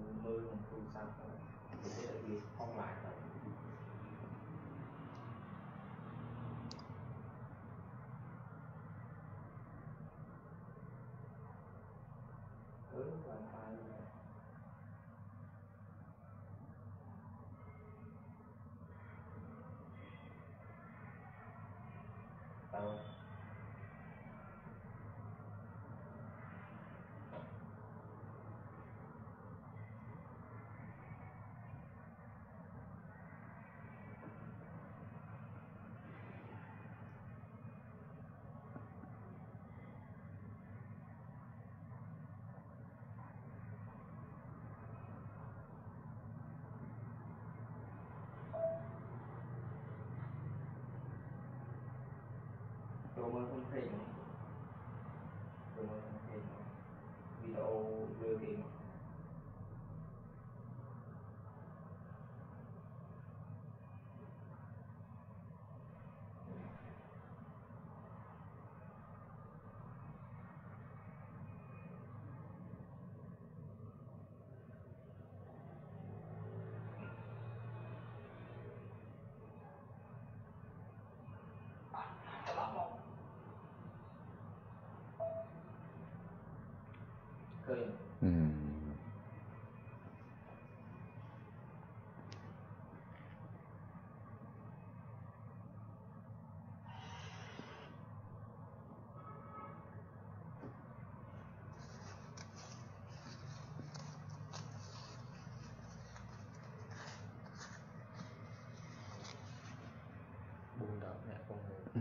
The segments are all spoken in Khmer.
mưa một thu sao thì sẽ được đi phong lại rồi làm tay tao đồ mơ không thấy đồ mơ không thấy video đưa tiền khơi buông đỡ nè con người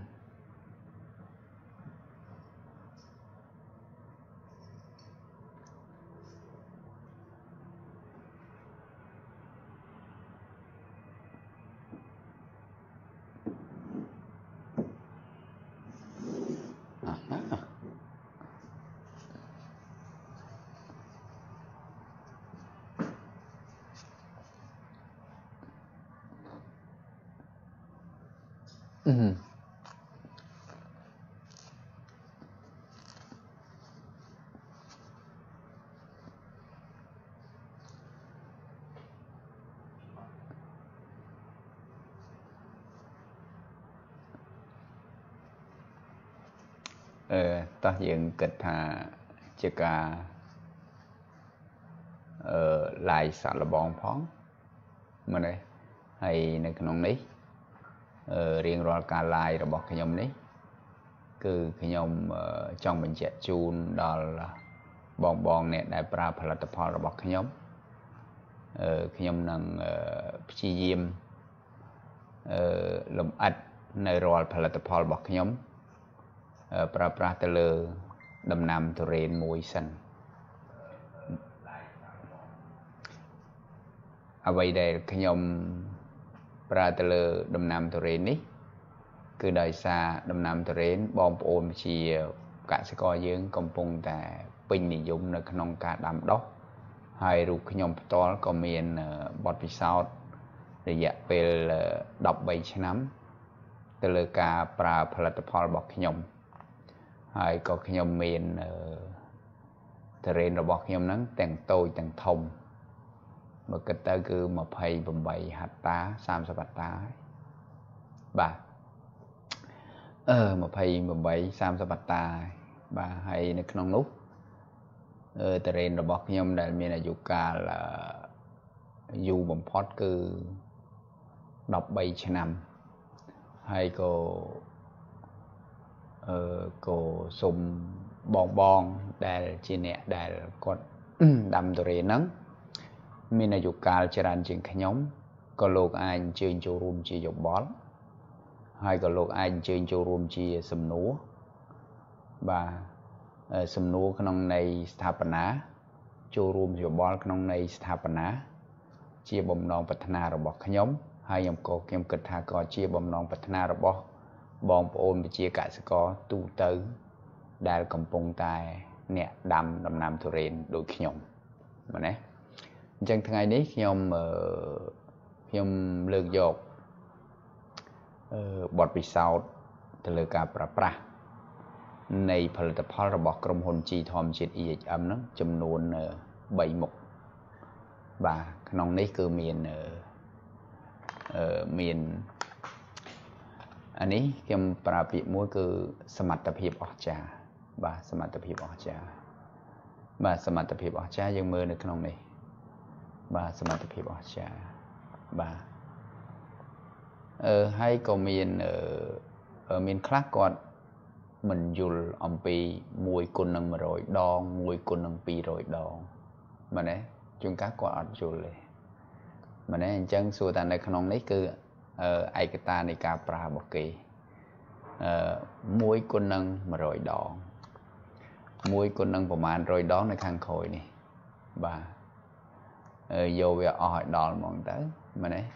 ta dựng kịch thà chỉ cả lại sạ là bòn phóng mà đây hayในក្នុងនេះរៀងរាល់ការ live របស់ខ្ញុំនេះគឺខ្ញុំចង់បញ្ជាក់ជូនដល់បងអ្នកដែលប្រើផលិតផលរបស់ខ្ញុំខ្ញុំនឹងព្យាយាមលម្អិតនៅរាល់ផលិតផលរបស់ខ្ញុំប្រើប្រាស់ទៅលើដំណាំទុរេនមួយសិនអ្វីដែលខ្ញុំប្រើទៅលើដំណាំទុរេននេះគឺដោយសារដំណាំទុរេនបងប្អូនជាកសិករយើងកំពុងតែពេញនិយមនៅក្នុងការដាំដុះហើយរូបខ្ញុំផ្ទាល់ក៏មានបទពិសោធន៍រយៈពេល13ឆ្នាំទៅលើការប្រើផលិតផលរបស់ខ្ញុំហើយក៏ខ្ញុំមានទុរេនរបស់ខ្ញុំហ្នឹងទាំងតូចទាំងធំបើគិតទៅគឺ28ហត្តា30ហត្តាបាទ28 30ហត្តាបាទហើយនៅក្នុងនោះទុរេនរបស់ខ្ញុំដែលមានអាយុកាលយូរបំផុតគឺ13ឆ្នាំហើយក៏សូមបងដែលជាអ្នកដែលគាត់ដាំទុរេនហ្នឹងមានអាយុកាលច្រើនជាងខ្ញុំក៏លោកអាចអញ្ជើញចូលរួមជាយោបល់ហើយក៏លោកអាចអញ្ជើញចូលរួមជាសំណួរបាទសំណួរក្នុងន័យស្ថាបនាចូលរួមយោបល់ក្នុងន័យស្ថាបនាជាបំណងប្រាថ្នារបស់ខ្ញុំហើយខ្ញុំគិតថាក៏ជាបំណងប្រាថ្នារបស់បងប្អូនប្រជាកសិករទូទៅដែលកំពុងតែអ្នកដាំដំណាំទុរេនដូចខ្ញុំមែនទេអញ្ចឹងថ្ងៃនេះខ្ញុំលើកយកបទពិសោធន៍ទៅលើការប្រើប្រាស់នៃផលិតផលរបស់ក្រុមហ៊ុន G ធម្មជាតិ EHM ហ្នឹងចំនួន3មុខ bà nông ní cứ miền miền anh ấy kem pra bị mũi cứ smat tập hiệp ở trà bà smat tập hiệp ở trà bà smat tập hiệp ở tràยังมือในขนมนี้bà smat tập hiệp ở trà bà hay có miền miền khác còn mình dùng ông pi mùi cồn nâng mà rồi đòn mùi cồn nâng pi rồi đòn mà nè chúng các quả dùngเลยmà nè chân xua taในขนมนี้คือไอกตาในกาปลาบกีมวยคนนึงมาโรยดองมวยคนนึงประมาณโรยดองในข้างคอยนี่บ่าโยเวออยดองมองtới mà nè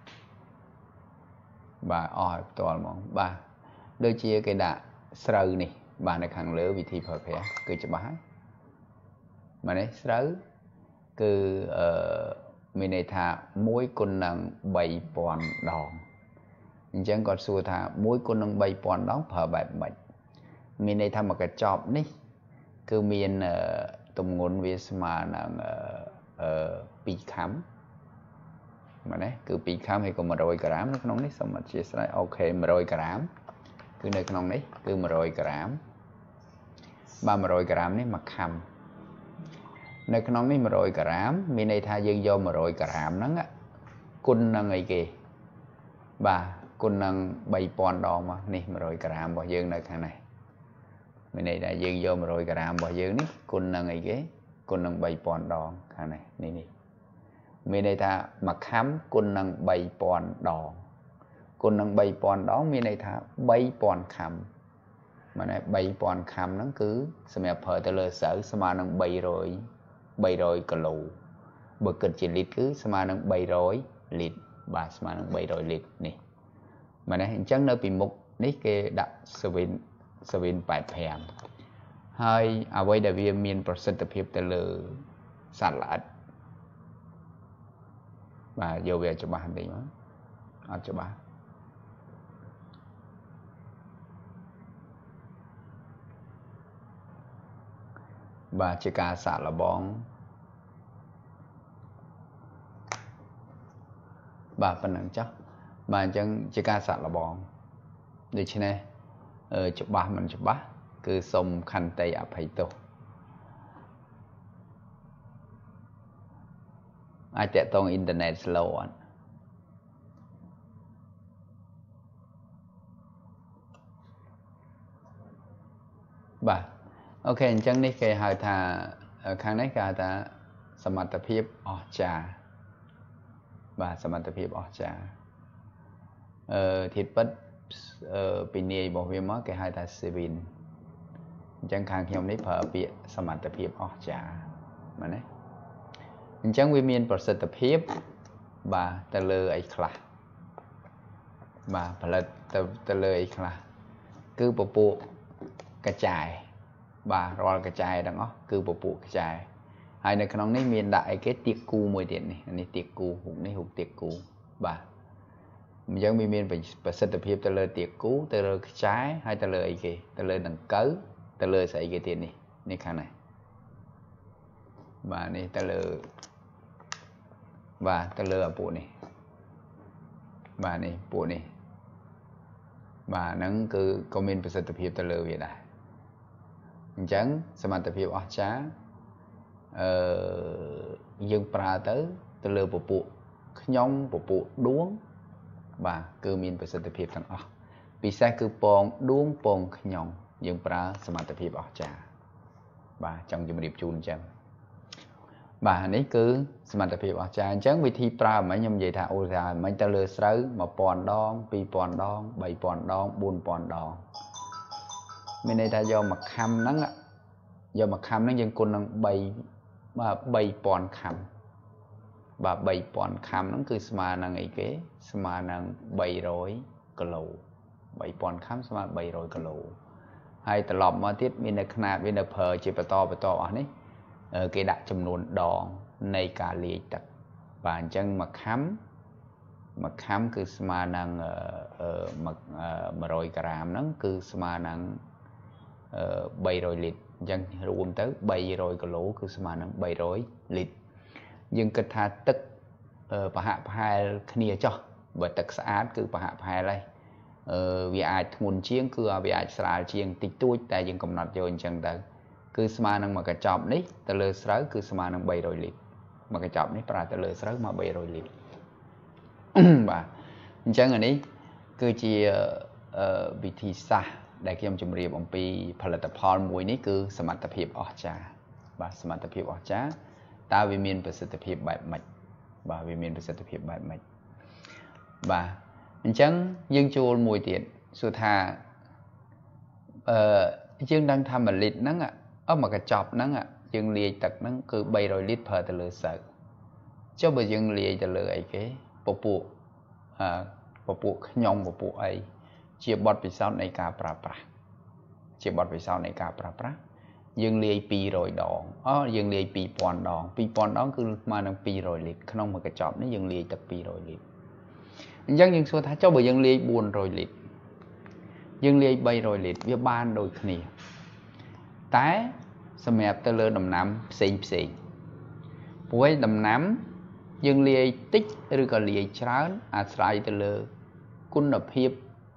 บ่าออยตัวมองบ่าโดยเชี่ยcái đạ sờนี่บ่าในข้างเหลือวิธีเผยแพร่คือจะบ่าmà nè sờคือมีในท่ามวยคนนึงใบปอนดองจังก็สู้ท่ามวยคนนึงใบปอนดองเผอแบบใบมีในท่ามากระจอบนี่คือมีตรงงนวิสมานังปีค้ำมาเนี่ยคือปีค้ำให้ก็มาโรยกระรามในขนมนี้สมมติเชื่อใช่โอเคมาโรยกระรามคือในขนมนี้คือมาโรยกระรามบ้ามาโรยกระรามนี่มาค้ำในขนมนี้มาโรยกระรามมีในท่ายืนโยมาโรยกระรามนั่งอะคุณนั่งไงเกบ่าคุณนั่งใบปอนดองมานี่มาโรยกระรามบ่ยืนในข้างในมีในท่ายืนโยมาโรยกระรามบ่ยืนนี่คุณนั่งไงเกคุณนั่งใบปอนดองข้างในนี่นี่มีในท่ามาค้ำคุณนั่งใบปอนดองคุณนั่งใบปอนดองมีในท่าใบปอนคำมาในใบปอนคำนั่นคือสมัยเผยแต่เลยเสือสมานั่งใบโรยกะลูบกเกิดจิตลิตคือสมานั่งใบโรยลิตบาสมานั่งใบโรยลิตนี่มาในจังเนื้อปีมุกนี่เกดับสวินแปดแผงให้เอาไว้แต่เวียมีนประสิทธิภาพแต่เลยสัตว์ละvà vô về cho bà hành đi mà cho bà bà chỉ cả xả là bón bà phần nặng chắc bà chẳng chỉ cả xả là bón đi trên này cho bà mình cho bà cứ xong khăn tay áp hay tổ ai chạy tông internet slow on bà ok chẳng ní cái hai thà kháng này cả taสมรรถภาพออกจาbàสมรรถภาพออกจาทิศปัดปีนี้บอกเวียมcái hai thàสิบินchẳng kháng khi ôngนี้เผอเปียสมรรถภาพออกจาmà đấyจังวิมีนประสิทธิภาพบ่าตะเลยไอ้คลาบ่าผลิตตะเลยไอ้คลาคือปปุกระจายบ่ารอกระจายดังอ๋อคือปปุกระจายให้ในขนมนี้มีได้cái tiệc cuมวยเด่นนี่อันนี้tiệc cuหกนี่หกtiệc cuบ่ามันยังมีประสิทธิภาพตะเลยtiệc cuตะเลยกระจายให้ตะเลยไอ้กี่ตะเลยดังเก๋อตะเลยใส่กี่เด่นนี่นี่ข้างในบ่านี่ตะเลยvà ta lừa bộ này bà này bộ này bà nắng cứ comment về tập hiệp ta lừa vậy này chẳng xem tập hiệp ở chá dân pra tới ta lừa bộ nhông bộ đuống bà cứ min về tập hiệp thằng ở vì sao cứ pon đuống pon nhông dân pra xem tập hiệp ở chá bà trong dùm điệp chun chẳng bàนี้คือสมรรถภาพอาจารย์จังวิธีปราบมันยำใหญ่ท่าโอ้ยมันจะเลือซื้อมาปอนดองปีปอนดองใบปอนดองบุญปอนดองไม่ในท่ายอมมาคำนั้นอ่ะยอมมาคำนั้นยังคนนั่งใบมาใบปอนคำbàใบปอนคำนั้นคือสมานังไอ้เก๋สมานังใบร้อยกะโหลใบปอนคำสมาใบร้อยกะโหลให้ตลอดมาทิศมีในขนาดมีในเพอจีปตออันนี้cái đặtจำนวนดองในการเลี้ยตัดบางจังมาค้ำคือสมานังมาโรยกรามนั้นคือสมานังใบโรยลิตจังรวมtới ใบโรยกะโหลคือสมานังใบโรยลิต dương kết tha tức bà hạ phai khnia cho bởi tật xã cứ bà hạ phai đây vì ai nguồn chiếng cứ vì ai xả chiếng tích tuổi tại dương cầm nọt vô chẳng tới cứ sma năng mà cái chọp ní ta lơ sớ cứ sma năng bay rồi liệt mà cái chọp ní pra ta lơ sớ mà bay rồi liệt bà chẳng ở ní cứ chỉ vị thị xa đại kiêm chùm riêng ông pi phật tập hòn mùi ní cứ sma tập hiệp ở cha bà sma tập hiệp ở cha ta vì miền bờ tập hiệp bài mạch bà vì miền bờ tập hiệp bài mạch bà chẳng dương chùa mùi tiền suy tha dương đang tham mà liệt nắng ạ mà cái chọp nắng ạ dương liệt tật nắng cứ bay rồi lít phở từ lửa sợ cho bởi dương liệt từ lửa ấy cái bộ bộ nhông bộ bộ ấy chia bọt vì sao này cả pra chia bọt vì sao này cả pra dương liệt pi rồi đòn dương liệt pi pon đòn cứ mà đang pi rồi liệt không mà cái chọp nó dương liệt tật pi rồi liệt dân dương xua thá cho bởi dân liệt buồn rồi liệt dương liệt bay rồi liệt với ban đôi khỉ tái xem mẹp tơ lơ đầm nắm xinh với đầm nắm dương liệt tích rồi còn liệt chán sải tơ lơ cún nập hiệp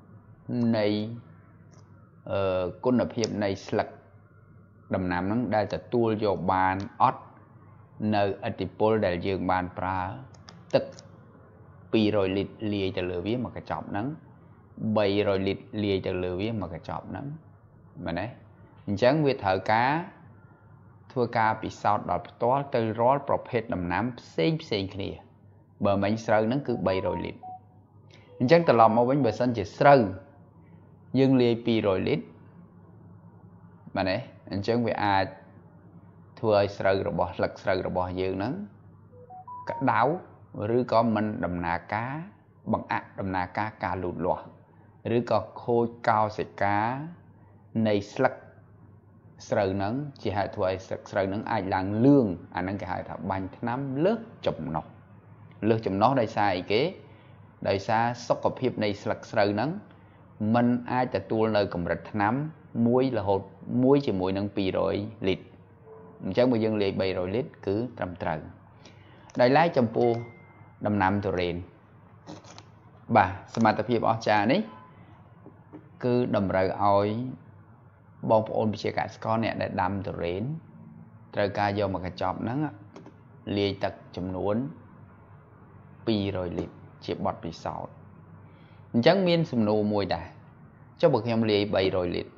này sặc đầm nắm nó đãจะตัวโยบานออดในอติโพลได้dương ban pra tức pi rồi liệt cho lừa viết mà cái chọp nắng bay rồi liệt cho lừa viết mà cái chọp nắng mà đấy chẳng việc thợ cá thua cá bị sao đọt to từ rót bọc hết đầm nám xinh kia bờ bánh sơ nó cứ bay rồi liệt chẳng từ lòng mau bánh bờ xanh chỉ sơ dương liệt pi rồi liệt mà đấy chẳng việc thua sơ rồi bỏ lật sơ rồi bỏ dương nắng cả đáo rồi có mình đầm nà cá bằng đầm nà cá lụt lọt rồi có khôi cao sợi cá này sặc sờ nắng chỉ hai tuổi sờ nắng ai làng lương anh cái hai thằng bánh nắm lướt chụm nó đây sai kế đây xa sốc cọp hiệp này sờ nắng mình ai tại tua nơi cầm rạch nắm muối là hột muối chỉ muối nắng pi rồi lịt chẳng bao giờ liệt bay rồi lít cứ trầm trần đây lái trong pu đầm nằm từ rền bà xem tập hiệp ở trà ní cứ đầm rời oi bông ôn bị chia cả con nè để đâm từ rền trời ca vô mà cái chọp nắng liệt tật chấm nuốn pi rồi liệt chỉ bọt bị sọt chẳng miên sum nô mùi đà cho bậc em liệt bay rồi liệt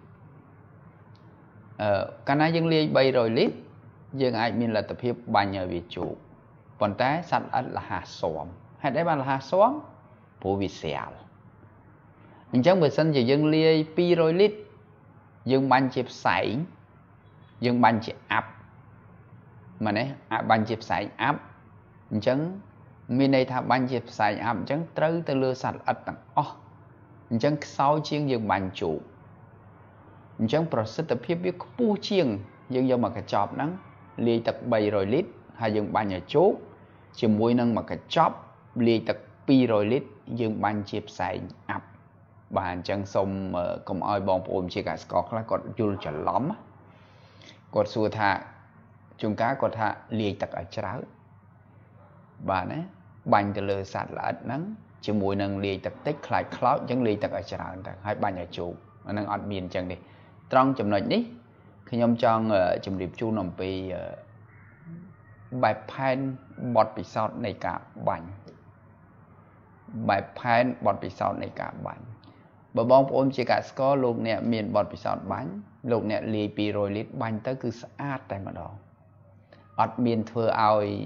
cái này dân liệt bay rồi liệt dân ai miên là tập hiệp bao nhiêu vị chủ còn té sạch là hạt xóm hay đấy bạn là hạt xóm phụ vị xẻo mình chẳng bởi sân chỉ dân lia pi rồi lít dân bánh chếp sảy dân bánh chếp áp mà đấy bánh chếp sảy áp mình chẳng mình này thà bánh chếp sảy áp chẳng trâu tới lưa sạch ất tặng mình chẳng sau chiên dân bánh chủ mình chẳng process tập hiệp biết pu chiên dân do mà cái chọp nắng lia tập bày rồi lít hay dân bánh ở chốt chỉ mùi nâng mà cái chóp liệt tật pi rồi lít dương bánh chếp xài ập bàn chân xong công oi bóng ôm chia cả scott là còn dùl trở lóm còn xua thà chúng cá còn thà liệt tật ở trái bà này bánh từ lơ sạch là ớt nắng chỉ mùi nâng liệt tật tích lại cloud chẳng liệt tật ở trái hai bánh ở chủ nâng ọt miền chân đi trong chùm nội ní khi nhóm cho chùm điệp chu nằm vì bài phán bọt bị sao này cả bánh bài phán bọt bị sao này cả bánh bà bóng ôm chỉ cả có lúc nè miền bọt bị sao bánh lúc nè lì pi rồi lít bánh tới cứ sát tại mà đó ọt miền thưa ai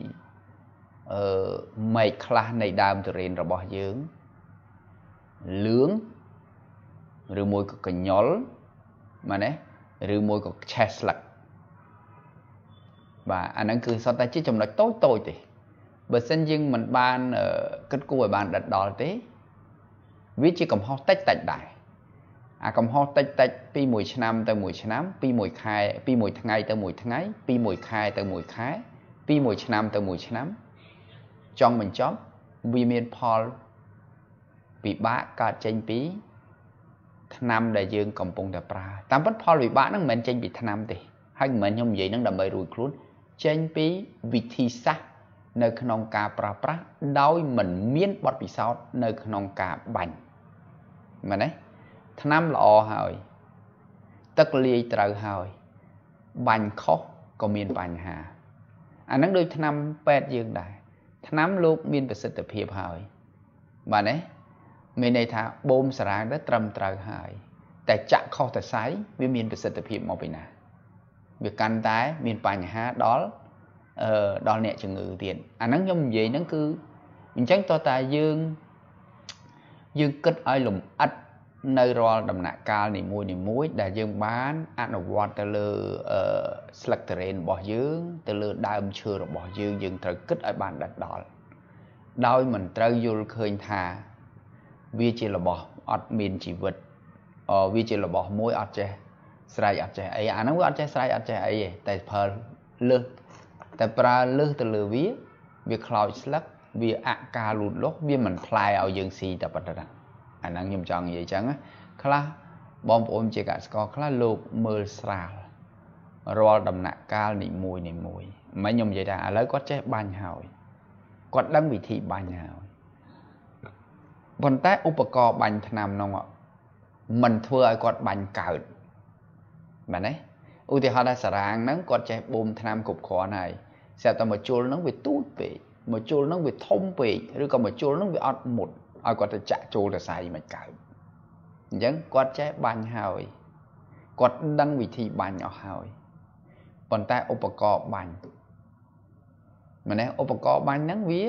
mày khá này đàm từ rền rồi bỏ dưỡng lướng rồi môi có nhól mà đấy rồi môi có chest lật và anh ấy cứ sao ta chỉ trong nói tối thì bởi sinh dân mình ban kết cú ở ban đặt đỏ thế vì chỉ cầm ho tách đại cầm ho tách pi mùi năm tới mùi năm pi mùi ngày tới mùi tháng pi mùi khai tới mùi khái pi mùi năm tới mùi năm trong mình chóp vì miền Paul bị bá cả trên pi năm đại dương cầm bông đập ra tam bất Paul bị bá nó mình trên bị năm thì hai mình không vậy nó đầm bầy rùi luôn trên pi vị thi sắc nơi khung cá pra đói mình miên bọt bị sao nơi khung cá bành mà đấy năm lọ hỏi tất ly trời hỏi bành khóc có miên bành hà anh nói đôi năm pet dương đại năm lúc miên về sự tập hiệp hỏi mà đấy mình này thà bom sả đất trầm trời hỏiแต่จะเข้าแต่ไซวิมีนเป็นสถิติมองไปนะviệc căn tái miền Bắc nhà hát đó đó nè chừng ngự tiền anh nói như vậy nó cứ mình tránh to ta dương kết ai lùm ắt nơi rồi đầm nạ cao này muối để dương bán ăn ở quạt từ lừa slack terrain bỏ dương từ lừa đam chưa rồi bỏ dương thời kết ai bàn đặt đó đôi mình trâu vô khơi thà vì chỉ là bỏ ọt miền chỉ vật vì chỉ là bỏ muối ọt chè sài ọt chè ấy anh nói ọt chè sài ọt chè ấy tại phở lư tại pra lư từ lừa vía việc khơi slack việc ca lụt lót vì mình play ở dương xì tập bật ra anh đang nhầm chọn vậy chẳng á khá bom ôm chỉ cả score khá lục mưa sào rồi đầm nạ cao nị mùi mấy nhầm vậy đã lấy có chế ban hào có đăng vị thị ban hào vận tải upaco ban tham nông ạ mình thưa ai có ban cào mà đấy ưu tiên họ đã xả ràng nắng có chế bom tham cục khó này sẽ tao một chuột nó bị tút bị một chuột nó bị thông bị rồi còn một chuột nó bị ọt một ai có thể chạy chuột là xài mà cào vẫn có chế ban hào có đăng vị thị ban nhỏ hào vận tải upaco ban mà nè upaco ban nắng vía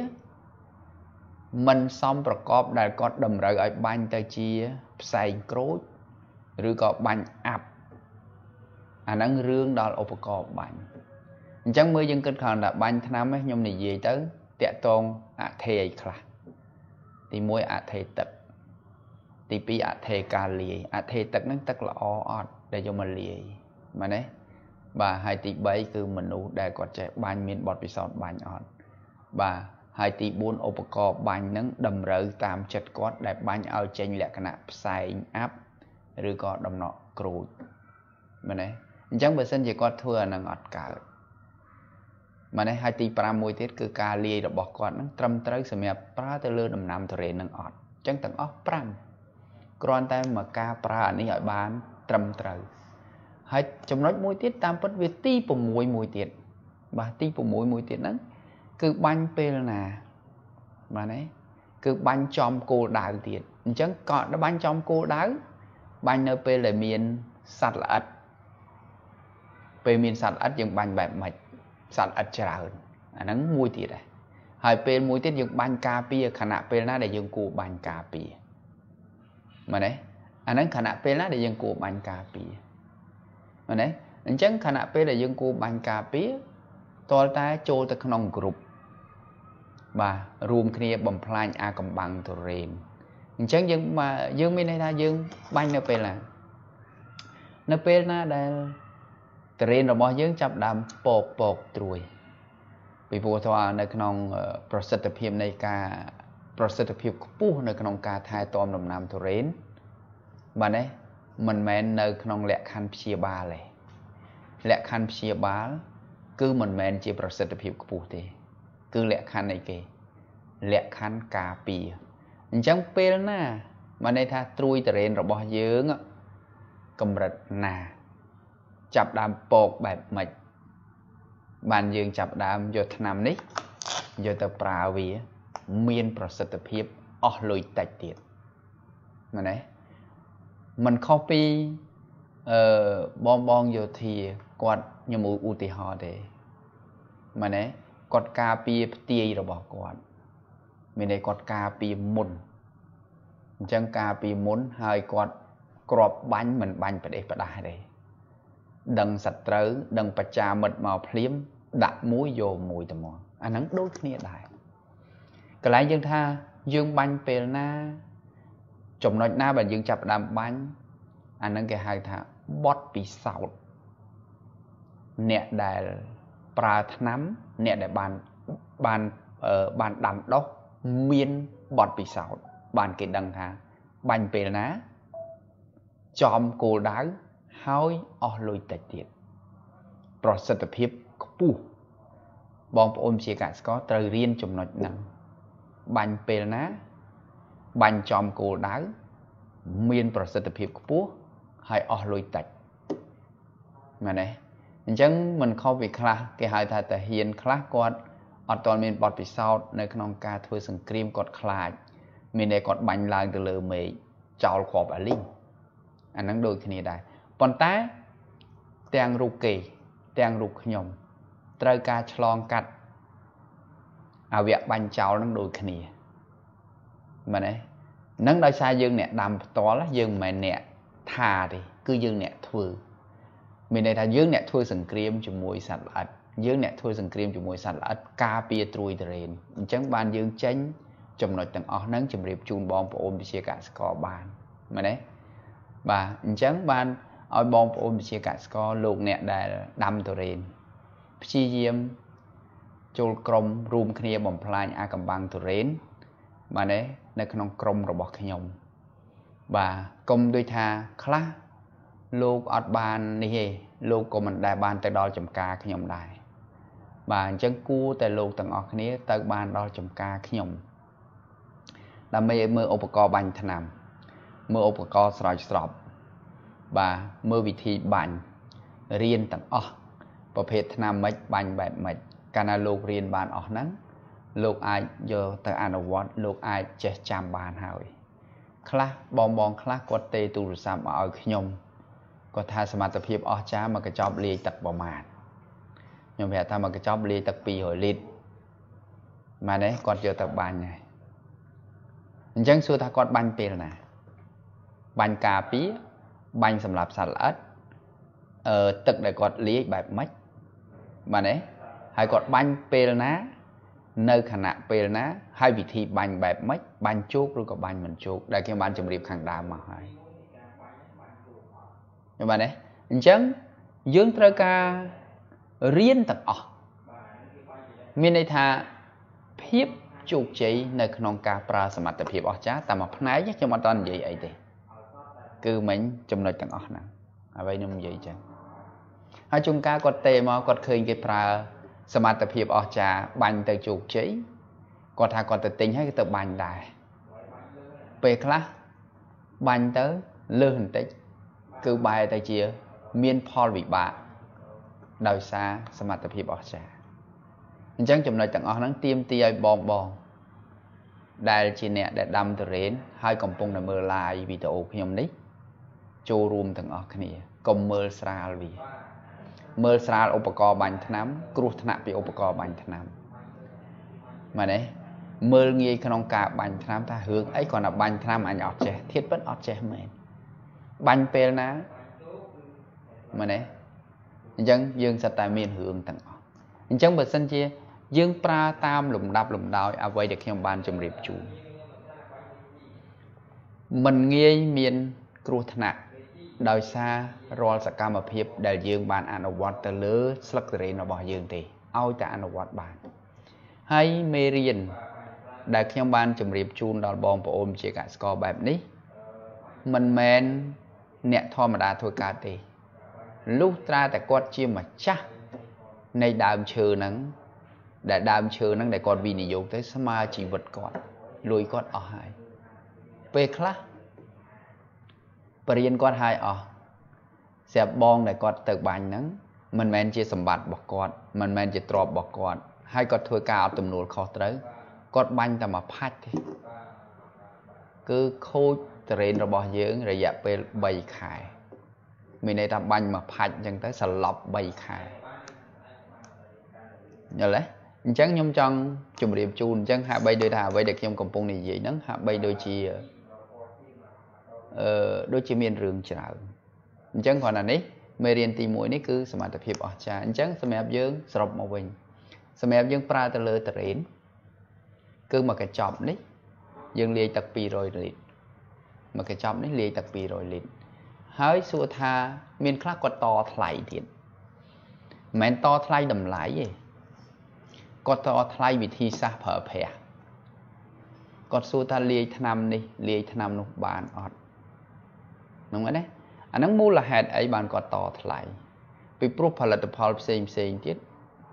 mình xongประกอบ ដែលគាត់តម្រូវឲ្យបាញ់ទៅជាផ្សែងក្រូចឬក៏បាញ់អាប់អាហ្នឹងរឿងដល់ឧបករណ៍បាញ់អញ្ចឹងមើលយើងគិតខំថាបាញ់ថ្នាំឯងខ្ញុំនិយាយទៅតាក់ទងអថេអីខ្លះទី1អថេទឹកទី2អថេការលាយអថេទឹកហ្នឹងទឹកល្អអត់ដែលយកមកលាយមែនទេបាទហើយទី3គឺមនុស្សដែលគាត់ចេះបាញ់មានបទពិសោធន៍បាញ់អត់បាទហើយទី4ឧបករណ៍បាញ់ហ្នឹងតម្រូវតាមចិត្តគាត់ដែលបាញ់ឲ្យចេញលក្ខណៈផ្សែងអាប់ឬក៏ដំណក់ក្រូចមែនទេអញ្ចឹងបើសិនជាគាត់ធ្វើអានឹងអត់កើតមែនទេហើយទី5មួយទៀតគឺការលាយរបស់គាត់ហ្នឹងត្រឹមត្រូវសម្រាប់ប្រើទៅលើដំណាំទុរេនហ្នឹងអត់អញ្ចឹងទាំងអស់5គ្រាន់តែមកការប្រើអានេះឲ្យបានត្រឹមត្រូវហើយចំណុចមួយទៀតតាមពិតវាទី6មួយទៀតបាទទី6មួយទៀតហ្នឹងគឺបាញ់ពេលណាបាទទេគឺបាញ់ចំគោលដៅទៀតអញ្ចឹងក៏បាញ់ចំគោលដៅបាញ់នៅពេលដែលមានសត្វល្អិតពេលមានសត្វល្អិតយើងបាញ់បែបម៉េចសត្វល្អិតច្រើនអាហ្នឹងមួយទៀតដែរហើយពេលមួយទៀតយើងបាញ់ការពារខណៈពេលណាដែលយើងគួរបាញ់ការពារមែនទេអាហ្នឹងខណៈពេលណាដែលយើងគួរបាញ់ការពារមែនទេអញ្ចឹងខណៈពេលដែលយើងគួរបាញ់ការពារតលតែចូលទៅក្នុងក្រុមបាទរួមគ្នាបំផ្លាញអាកំបាំងទុរេនអញ្ចឹងយើងមានន័យថាយើងបាញ់នៅពេលណាដែលទុរេនរបស់យើងចាប់ដើមពកត្រួយពីព្រោះថានៅក្នុងប្រសិទ្ធភាពនៃការប្រសិទ្ធភាពខ្ពស់នៅក្នុងការថែទាំដំណាំទុរេនបាទទេមិនមែននៅក្នុងលក្ខខណ្ឌព្យាបាលទេលក្ខខណ្ឌព្យាបាលគឺមិនមែនជាប្រសិទ្ធភាពខ្ពស់ទេគឺលក្ខខណ្ឌអីគេលក្ខខណ្ឌការពារអញ្ចឹងពេលណាមកន័យថាត្រួយទុរេនរបស់យើងកម្រិតណាចាប់ដើមពកបែបម៉េចបានយើងចាប់ដើមយកថ្នាំនេះយកទៅប្រើវាមានប្រសិទ្ធភាពអស់លុយតិចទៀតមែនទេมันខុសពីបងយោធាគាត់ខ្ញុំឧទាហរណ៍ទេមែនទេគាត់ការពារផ្ទាយរបស់គាត់មានន័យគាត់ការពារមុនអញ្ចឹងការពារមុនហើយគាត់ក្របបាញ់មិនបាញ់ប្រទេសផ្ដាស់ទេដឹងសត្រូវដឹងបច្ចាមិត្តមកភ្លាមដាក់មួយយកមួយទៅមកអាហ្នឹងដូចគ្នាដែរកន្លែងយើងថាយើងបាញ់ពេលណាចំណុចណាបើយើងចាប់ផ្ដើមបាញ់អាហ្នឹងគេហៅថាបត់ពិសោធន៍អ្នកដែលប្រើថ្នាំអ្នកដែលបានដាំដុះមានបទពិសោធន៍បានគេដឹងថាបាញ់ពេលណាចំគោលដៅហើយអស់លុយតិចទៀតប្រសិទ្ធភាពខ្ពស់បងប្អូនជាកសិករត្រូវរៀនចំណុចហ្នឹងបាញ់ពេលណាបាញ់ចំគោលដៅមានប្រសិទ្ធភាពខ្ពស់ហើយអស់លុយតិចមែនទេអញ្ចឹងមិនខុសពីខ្លះគេហៅថាតាហ៊ានខ្លះគាត់អត់ទាន់មានបទពិសោធន៍នៅក្នុងការធ្វើសង្គ្រាមគាត់ខ្លាចមានតែគាត់បាញ់ឡើងទៅលើមេឃចោលគ្រាប់អាលីងអាហ្នឹងដូចគ្នាដែរប៉ុន្តែទាំងរូបគេទាំងរូបខ្ញុំត្រូវការឆ្លងកាត់អវៈបាញ់ចោលហ្នឹងដូចគ្នាមែនទេនឹងដោយសារយើងអ្នកដាំផ្ទាល់យើងមិនមែនអ្នកថាទេគឺយើងអ្នកធ្វើមានន័យថាយើងអ្នកធ្វើសង្គ្រាមជាមួយសត្វល្អិតយើងអ្នកធ្វើសង្គ្រាមជាមួយសត្វល្អិតការពារត្រួយត្រេនអញ្ចឹងបានយើងចេញចំណុចទាំងអស់ហ្នឹងជម្រាបជូនបងប្អូនវិជាកសិករបានមែនទេបាទអញ្ចឹងបានឲ្យបងប្អូនវិជាកសិករលោកអ្នកដែលដាំទុរេនព្យាយាមចូលក្រុមរួមគ្នាបំផ្លាញអាកំបាំងទុរេនបាទនៅក្នុងក្រុមរបស់ខ្ញុំបាទកុំដូចថាខ្លះលោកអត់បាននេះទេលោកក៏មិនដែលបានទៅដល់ចំការខ្ញុំដែរបាទអញ្ចឹងគួរតែលោកទាំងអស់គ្នាទៅបានដល់ចំការខ្ញុំដើម្បីមើលឧបករណ៍បាញ់ថ្នាំមើលឧបករណ៍ស្រោចស្រពបាទមើលវិធីបាញ់រៀនទាំងអស់ប្រភេទថ្នាំម៉េចបាញ់បែបម៉េចកាលណាលោករៀនបានអស់ហ្នឹងលោកអាចយកទៅអនុវត្តលោកអាចចេះចាំបានហើយខ្លះបងខ្លះគាត់ទេទូរស័ព្ទមកឲ្យខ្ញុំគាត់ថាសមត្ថភាពអស្ចារ្យមកកញ្ចប់លាយទឹកប្រមាណខ្ញុំប្រាប់ថាមកកញ្ចប់លាយទឹក200លីត្រមែនទេគាត់យកទៅបាញ់ហើយអញ្ចឹងសួរថាគាត់បាញ់ពេលណាបាញ់ការពារបាញ់សម្រាប់សត្វល្អិតទឹកដែលគាត់លាយបែបម៉េចបាទទេហើយគាត់បាញ់ពេលណានៅខណៈពេលណាហើយវិធីបាញ់បែបម៉េចបាញ់ជោគឬក៏បាញ់មិនជោគដែលខ្ញុំបានជម្រាបខាងដើមមកហើយបាទទេអញ្ចឹងយើងត្រូវការរៀនទាំងអស់មានន័យថាភាពជោគជ័យនៅក្នុងការប្រើសមត្ថភាពអស្ចារ្យតែមួយផ្នែកខ្ញុំអត់តនិយាយអីទេគឺមិញចំណុចទាំងអស់ហ្នឹងអ្វីខ្ញុំនិយាយចឹងហើយជួនកាលគាត់ទេមកគាត់ឃើញគេប្រើសមត្ថភាពអស្ចារ្យបាញ់ទៅជោគជ័យគាត់ថាគាត់ទៅទិញហើយទៅបាញ់ដែរពេលខ្លះបាញ់ទៅលើសបន្តិចគឺបែរទៅជាមានផលវិបាកដោយសារសមត្ថភាពអស្ចារ្យអញ្ចឹងចំណុចទាំងអស់ហ្នឹងទាមទារឲ្យបងដែលជាអ្នកដែលដាំទុរេនហើយកំពុងតែមើល live វីដេអូខ្ញុំនេះចូលរួមទាំងអស់គ្នាកុំមើលស្រាលវាមើលស្រាលឧបករណ៍បាញ់ថ្នាំគ្រោះថ្នាក់ពីឧបករណ៍បាញ់ថ្នាំមែនទេមើលងាយក្នុងការបាញ់ថ្នាំថារឿងអីគ្រាន់តែបាញ់ថ្នាំអញអត់ចេះធៀបពិតអត់ចេះមែនបាញ់ពេលណាមែនទេអញ្ចឹងយើងសិតតែមានរឿងទាំងអស់អញ្ចឹងបើសិនជាយើងប្រើតាមលំដាប់លំដោយអ្វីដែលខ្ញុំបានជម្រាបជូនមិនងាយមានគ្រោះថ្នាក់ដោយសាររាល់សកម្មភាពដែលយើងបានអនុវត្តទៅលើស្លឹកទុរេនរបស់យើងទេឲ្យតែអនុវត្តបានហើយមេរៀនដែលខ្ញុំបានជម្រាបជូនដល់បងប្អូនជាកសិករបែបនេះមិនមែនអ្នកធម្មតាធ្វើកើតទេលុះត្រាតែគាត់ជាម្ចាស់នៃដើមឈើហ្នឹងដែលដើមឈើហ្នឹងដែលគាត់វិនិយោគទៅស្មើជីវិតគាត់លុយគាត់អស់ហើយពេលខ្លះបរិញ្ញាគាត់ហើយអស់ស្រាប់បងដែលគាត់ទៅបាញ់ហ្នឹងមិនមែនជាសម្បត្តិរបស់គាត់មិនមែនជាទ្រព្យរបស់គាត់ហើយគាត់ធ្វើការអត់ទំនួលខុសត្រូវគាត់បាញ់តែមួយផាច់ទេគឺខូចទុរេនរបស់យើងរយៈពេល3ខែមានន័យថាបាញ់មួយផាច់អញ្ចឹងទៅសន្លប់3ខែយល់ទេអញ្ចឹងខ្ញុំចង់ជម្រាបជូនអញ្ចឹងហាក់បីដូចថាអ្វីដែលខ្ញុំកំពុងនិយាយហ្នឹងហាក់បីដូចជាមានរឿងច្រើនអញ្ចឹងគ្រាន់តែនេះមេរៀនទី1នេះគឺសមត្ថភាពអស្ចារ្យអញ្ចឹងសម្រាប់យើងសរុបមកវិញសម្រាប់យើងប្រើទៅលើទុរេនគឺមកកញ្ចប់នេះយើងលាយទឹក200លីត្រមកកញ្ចប់នេះលាយទឹក200លីត្រហើយសួរថាមានខ្លះគាត់តថ្លៃទៀតមិនមែនតថ្លៃតម្លៃទេគាត់តថ្លៃវិធីសាស្ត្រប្រើប្រាស់គាត់សួរថាលាយថ្នាំនេះលាយថ្នាំនោះបានអត់ហ្នឹងមែនទេអាហ្នឹងមូលហេតុអីបានគាត់តថ្លៃពីព្រោះផលិតផលផ្សេងទៀត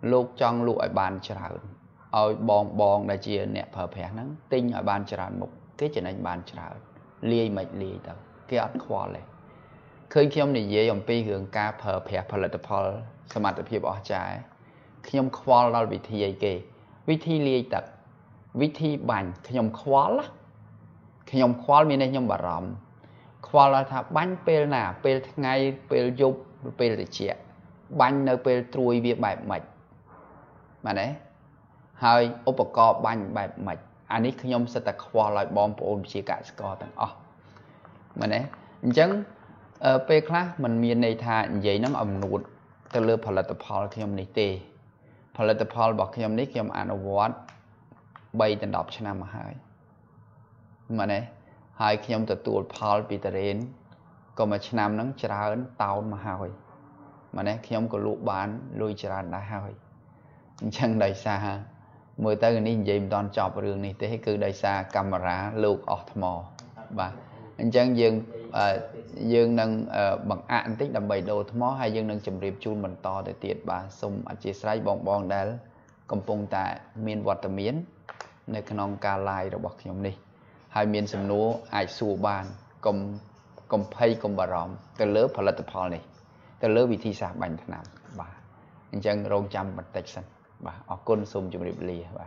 លោកចង់លក់ឲ្យបានច្រើនឲ្យបងដែលជាអ្នកប្រើប្រាស់ហ្នឹងទិញឲ្យបានច្រើនមុខគេចំណេញបានច្រើនលាយមិនលាយទៅគេអត់ខ្វល់ទេឃើញខ្ញុំនិយាយអំពីរឿងការប្រើប្រាស់ផលិតផលសមត្ថភាពអស្ចារ្យខ្ញុំខ្វល់ដល់វិធីអីគេវិធីលាយទឹកវិធីបាញ់ខ្ញុំខ្វល់មានន័យខ្ញុំបារម្ភខ្វល់ថាបាញ់ពេលណាពេលថ្ងៃពេលយប់ពេលត្រជាក់បាញ់នៅពេលត្រួយវាបែបម៉េចបាទទេហើយឧបករណ៍បាញ់បែបម៉េចអានេះខ្ញុំសិតតែខ្វល់ឲ្យបងប្អូនជាកសិករទាំងអស់មែនទេអញ្ចឹងពេលខ្លះมันមានន័យថានិយាយហ្នឹងអំនួតទៅលើផលិតផលខ្ញុំនេះទេផលិតផលរបស់ខ្ញុំនេះខ្ញុំអនុវត្ត3ដល់10ឆ្នាំមកហើយមែនទេហើយខ្ញុំទទួលផលពីតារ៉េនក៏មួយឆ្នាំហ្នឹងច្រើនតោនមកហើយមែនទេខ្ញុំក៏លក់បានលុយច្រើនដែរហើយអញ្ចឹងដោយសារមើលទៅនេះនិយាយមិនតាន់ចប់រឿងនេះទេគឺដោយសារកាមេរ៉ាលោកអស់ថ្មបាទអញ្ចឹងយើងនឹងបង្អាក់បន្តិចដើម្បីដូរថ្មហើយយើងនឹងជម្រាបជូនបន្តទៅទៀតបាទសូមអធិស្ឋានបងដែលកំពុងតែមានវត្តមាននៅក្នុងការ live របស់ខ្ញុំនេះហើយមានសំណួរអាចសួរបានកុំភ័យកុំបារម្ភទៅលើផលិតផលនេះទៅលើវិធីសាស្ត្របាញ់ថ្នាំបាទអញ្ចឹងរងចាំបន្តិចសិនបាទអរគុណសូមជម្រាបលាបាទ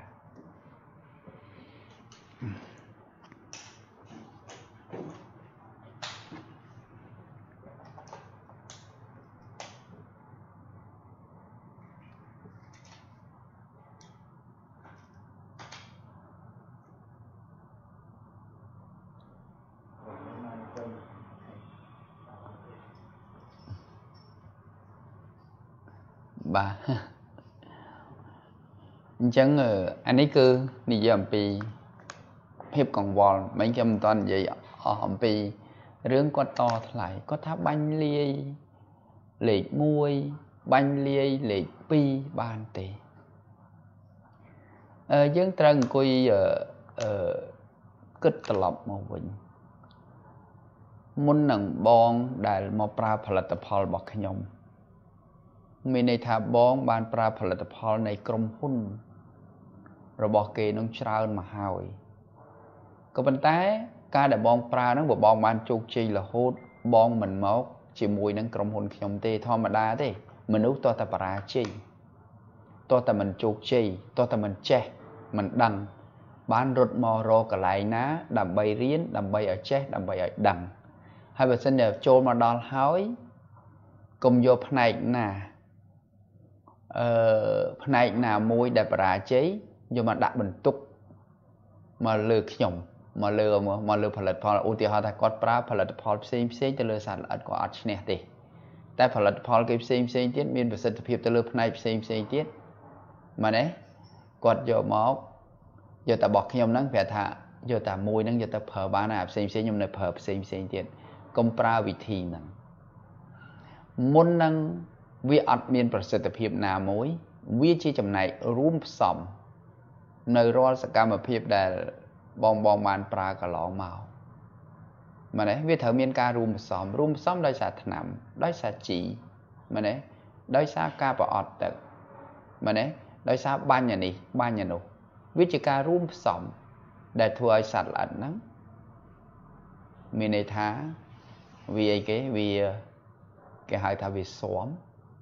បាទអញ្ចឹងអានេះគឺនិយាយអំពីភាពកង្វល់មិនខ្ញុំមិនតន់និយាយអស់អំពីរឿងគាត់តថ្លៃគាត់ថាបាញ់លាយលេខ1បាញ់លាយលេខ2បានទេយើងត្រូវអង្គុយគិតត្រឡប់មកវិញមុននឹងបងដែលមកប្រើផលិតផលរបស់ខ្ញុំមានន័យថាបងបានប្រើផលិតផលនៃក្រុមហ៊ុនរបស់គេនឹងច្រើនមកហើយក៏ប៉ុន្តែការដែលបងប្រើហ្នឹងបើបងបានជោគជ័យរហូតបងមិនមកជាមួយនឹងក្រុមហ៊ុនខ្ញុំទេធម្មតាទេមនុស្សតោះតែបរាជ័យតោះតែមិនជោគជ័យតោះតែមិនចេះមិនដឹងបានរត់មករកកន្លែងណាដើម្បីរៀនដើម្បីឲ្យចេះដើម្បីឲ្យដឹងហើយបើសិនជាចូលមកដល់ហើយកុំយកផ្នែកណាផ្នែកណាមួយដែលបរាជ័យយកមកដាក់បន្ទុកមកលើខ្ញុំមកលើផលិតផលឧទាហរណ៍ថាគាត់ប្រើផលិតផលផ្សេងទៅលើសត្វល្អិតគាត់អត់ឈ្នះទេតែផលិតផលគេផ្សេងទៀតមានប្រសិទ្ធភាពទៅលើផ្នែកផ្សេងទៀតមែនទេគាត់យកមកយកតែរបស់ខ្ញុំហ្នឹងប្រាប់ថាយកតែមួយហ្នឹងយកទៅប្រើបានហើយផ្សេងខ្ញុំនៅប្រើផ្សេងទៀតកុំប្រើវិធីហ្នឹងមុននឹងវាអត់មានប្រសិទ្ធភាពណាមួយវាជាចំណែករួមផ្សំនៅរាល់សកម្មភាពដែលបងបានប្រើកន្លងមកមែនទេវាត្រូវមានការរួមផ្សំដោយសារថ្នាំដោយសារជីមែនទេដោយសារការប្រអប់ទឹកមែនទេដោយសារបាញ់នេះបាញ់នោះវាជាការរួមផ្សំដែលធ្វើឲ្យសត្វល្អិតហ្នឹងមានន័យថាវាអីគេហៅថាវាស៊ាំ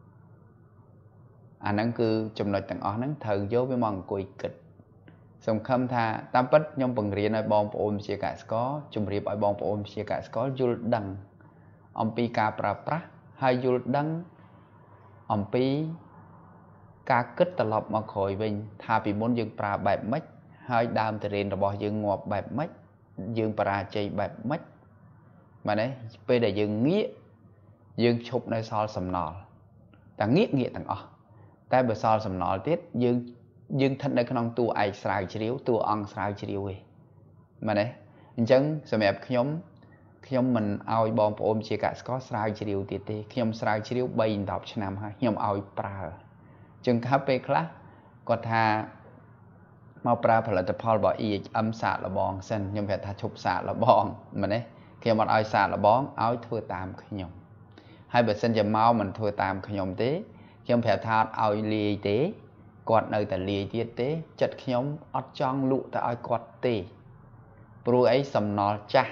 អាហ្នឹងគឺចំណុចទាំងអស់ហ្នឹងត្រូវយកវាមកអង្គុយគិតសង្ឃឹមថាតាមពិតខ្ញុំបង្រៀនឲ្យបងប្អូនជាកសិករជម្រាបឲ្យបងប្អូនជាកសិករយល់ដឹងអំពីការប្រើប្រាស់ហើយយល់ដឹងអំពីការគិតត្រឡប់មកក្រោយវិញថាពីមុនយើងប្រើបែបម៉េចហើយដើមទុរេនរបស់យើងងាប់បែបម៉េចយើងបរាជ័យបែបម៉េចមែនទេពេលដែលយើងងាកយើងឈប់នៅសល់សំណល់តែងាកទាំងអស់តែបើសល់សំណល់ទៀតយើងស្ថិតនៅក្នុងតួឯកស្រាវជ្រាវតួអង្គស្រាវជ្រាវឯងមែនទេអញ្ចឹងសម្រាប់ខ្ញុំមិនឲ្យបងប្អូនជាកសិករស្រាវជ្រាវទៀតទេខ្ញុំស្រាវជ្រាវ3 10ឆ្នាំហើយខ្ញុំឲ្យប្រើចឹងថាពេលខ្លះគាត់ថាមកប្រើផលិតផលរបស់ EHM សាកល្បងសិនខ្ញុំប្រាប់ថាឈប់សាកល្បងមែនទេខ្ញុំអត់ឲ្យសាកល្បងឲ្យធ្វើតាមខ្ញុំហើយបើសិនជាមកមិនធ្វើតាមខ្ញុំទេខ្ញុំប្រាប់ថាអត់ឲ្យលាយទេគាត់នៅតែលាយទៀតទេចិត្តខ្ញុំអត់ចង់លក់ទៅឲ្យគាត់ទេព្រោះអីសំណល់ចាស់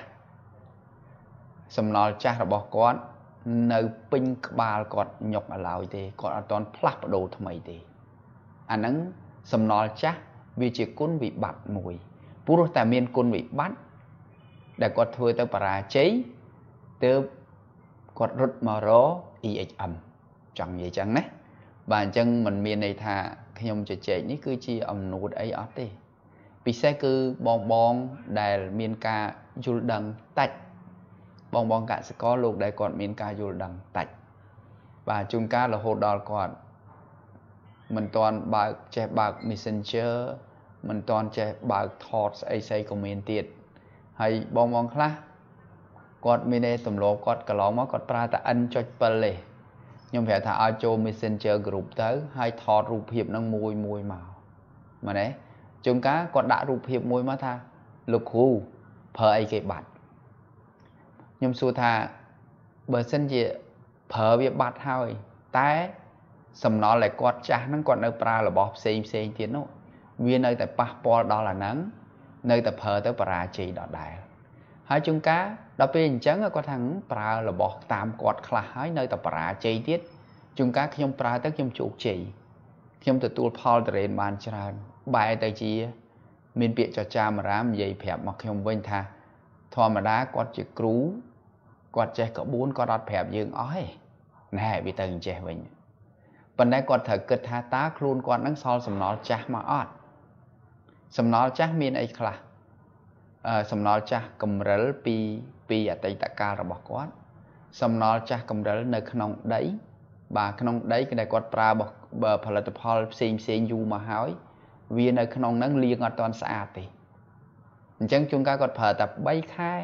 របស់គាត់នៅពេញក្បាលគាត់ញុកឲ្យឡើយទេគាត់អត់ទាន់ផ្លាស់ប្ដូរថ្មីទេអាហ្នឹងសំណល់ចាស់វាជាគុណវិបត្តិមួយព្រោះតែមានគុណវិបត្តិដែលគាត់ធ្វើទៅបរាជ័យទើបគាត់រត់មករក EHM ចង់និយាយចឹងណាបាទអញ្ចឹងមិនមានន័យថាខ្ញុំជជែកនេះគឺជាអំណួតអីអត់ទេពិសេសគឺបងដែលមានការយល់ដឹងតិចបងកសិករលោកដែលគាត់មានការយល់ដឹងតិចបាទជួនកាលរហូតដល់គាត់មិនទាន់ចេះបើក Messenger មិនទាន់ចេះបើកថតស្អីក៏មានទៀតហើយបងខ្លះគាត់មានតែទម្លាប់គាត់កន្លងមកគាត់ប្រើតែ N.7 ទេខ្ញុំប្រាប់ថាឲ្យចូល Messenger group ទៅហើយថតរូបភាពនឹងមួយមកមែនទេជួនកាលគាត់ដាក់រូបភាពមួយមកថាលោកគ្រូប្រើអីគេបាត់ខ្ញុំសួរថាបើសិនជាប្រើវាបាត់ហើយតែសំណល់ដែលគាត់ចាស់ហ្នឹងគាត់នៅប្រើរបស់ផ្សេងទៀតនោះវានៅតែប៉ះពាល់ដល់អាហ្នឹងនៅតែប្រើទៅបរាជ័យដដែលហើយជួនកាលដល់ពេលអញ្ចឹងគាត់ថាប្រើរបស់តាមគាត់ខ្លះហើយនៅតែបរាជ័យទៀតជួនកាលខ្ញុំប្រើទៅខ្ញុំជោគជ័យខ្ញុំទទួលផលតរេនបានច្រើនបែរទៅជាមានពាក្យចចាមរាមនិយាយប្រាប់មកខ្ញុំវិញថាធម្មតាគាត់ជាគ្រូគាត់ចេះក្បួនគាត់អត់ប្រាប់យើងអស់ទេណែវាទៅអញ្ចេះវិញប៉ុន្តែគាត់ត្រូវគិតថាតើខ្លួនគាត់នឹងសល់សំណល់ចាស់មកអត់សំណល់ចាស់មានអីខ្លះសំណល់ចាស់កម្រិលពីអតីតកាលរបស់គាត់សំណល់ចាស់កម្រិលនៅក្នុងដីបាទក្នុងដីដែលគាត់ប្រើផលិតផលផ្សេងយូរមកហើយវានៅក្នុងហ្នឹងលាងអត់ទាន់ស្អាតទេអញ្ចឹងជួនកាលគាត់ប្រើតែ3ខែ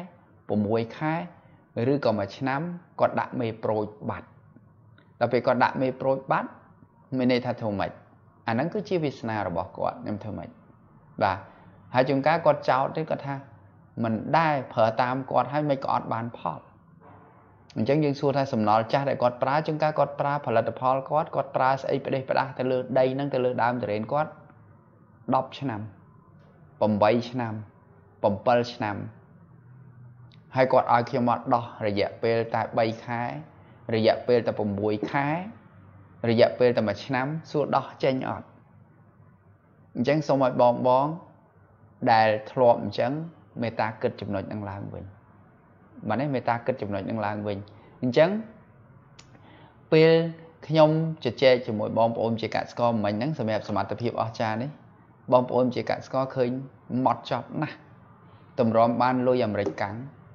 6ខែឬក៏1ឆ្នាំគាត់ដាក់មេប្រូចបាត់ដល់ពេលគាត់ដាក់មេប្រូចបាត់មានន័យថាធ្វើម៉េចអាហ្នឹងគឺជាវាសនារបស់គាត់ខ្ញុំធ្វើម៉េចបាទហើយជួនកាលគាត់ចោទទេគាត់ថាមិនដែរប្រើតាមគាត់ហើយមិនក៏អត់បានផលអញ្ចឹងយើងសួរថាសំណល់ចាស់ដែលគាត់ប្រើជួនកាលគាត់ប្រើផលិតផលគាត់ប្រើស្អីផ្ដេសផ្ដាស់ទៅលើដីហ្នឹងទៅលើដើមទុរេនគាត់10ឆ្នាំ8ឆ្នាំ7ឆ្នាំហើយគាត់ឲ្យខ្ញុំមកដោះរយៈពេលតែ3ខែរយៈពេលតែ6ខែរយៈពេលតែ1ឆ្នាំសួរដោះចេញអត់អញ្ចឹងសូមឲ្យបងដែលធ្លាប់អញ្ចឹងមេត្តាគិតចំណុចហ្នឹងឡើងវិញបាទនេះមេត្តាគិតចំណុចហ្នឹងឡើងវិញអញ្ចឹងពេលខ្ញុំជជែកជាមួយបងប្អូនជាកសិករមិញហ្នឹងសម្រាប់សមត្ថភាពអស្ចារ្យនេះបងប្អូនជាកសិករឃើញម៉ត់ចប់ណាស់តម្រាំបានលុយអាមេរិកកាំង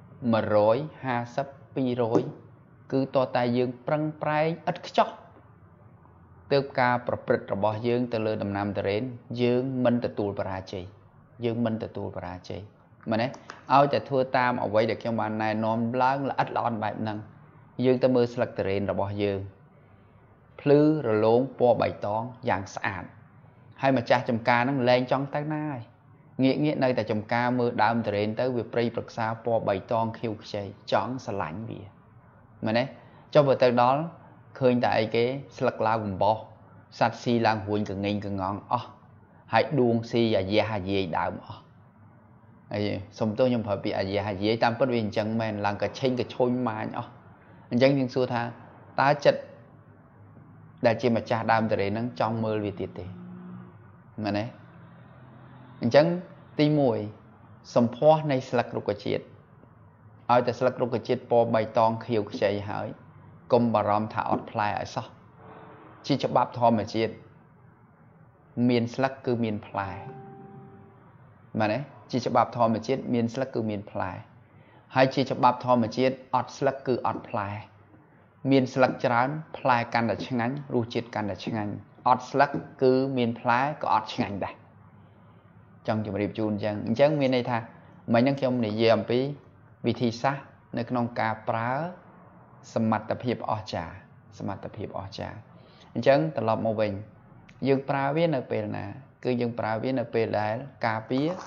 150 200គឺតតែយើងប្រឹងប្រែងឥតខ្ចោះទើបការប្រព្រឹត្តរបស់យើងទៅលើដំណាំទុរេនយើងមិនទទួលបរាជ័យមែនទេឲ្យតែធ្វើតាមអ្វីដែលខ្ញុំបានណែនាំឡើងល្អិតល្អន់បែបហ្នឹងយើងទៅមើលស្លឹកទុរេនរបស់យើងភ្លឺរលោងពណ៌បៃតងយ៉ាងស្អាតហើយម្ចាស់ចំការហ្នឹងលែងចង់ទៅណាហើយងាកនៅតែចំការមើលដើមទុរេនទៅវាព្រៃប្រឹក្សាពណ៌បៃតងខៀវខ្ចីចង់ស្រឡាញ់វាមែនទេចុះបើទៅដល់ឃើញតែអីគេស្លឹកឡើងបំបោះសัตว์ស៊ីឡើងរួញកងែងកងងអស់ហើយដួងស៊ីអាយ៉ាអាយាយដើមអស់ហើយសុំទោសខ្ញុំប្រើពាក្យអាយ៉ាអាយាយតាមពិតវាអញ្ចឹងមែនឡើងកឆេងកឈុញម៉ាញអស់អញ្ចឹងយើងសួរថាតើចិត្តដែលជាម្ចាស់ដើមទុរេនហ្នឹងចង់មើលវាទៀតទេមែនទេអញ្ចឹងទី1សម្ផស្សនៃស្លឹករុក្ខជាតិឲ្យតែស្លឹករុក្ខជាតិពណ៌បៃតងខៀវខ្ចីហើយកុំបារម្ភថាអត់ផ្លែឲ្យសោះជាច្បាប់ធម្មជាតិមានស្លឹកគឺមានផ្លែមែនទេជាច្បាប់ធម្មជាតិមានស្លឹកគឺមានផ្លែហើយជាច្បាប់ធម្មជាតិអត់ស្លឹកគឺអត់ផ្លែមានស្លឹកច្រើនផ្លែកាន់តែឆ្ងាញ់រសជាតិកាន់តែឆ្ងាញ់អត់ស្លឹកគឺមានផ្លែក៏អត់ឆ្ងាញ់ដែរចង់ជម្រាបជូនអញ្ចឹងមានន័យថាមិញហ្នឹងខ្ញុំនិយាយអំពីវិធីសាស្ត្រនៅក្នុងការប្រើសមត្ថភាពអស្ចារ្យអញ្ចឹងត្រឡប់មកវិញយើងប្រើវានៅពេលណាគឺយើងប្រើវានៅពេលដែលការពារ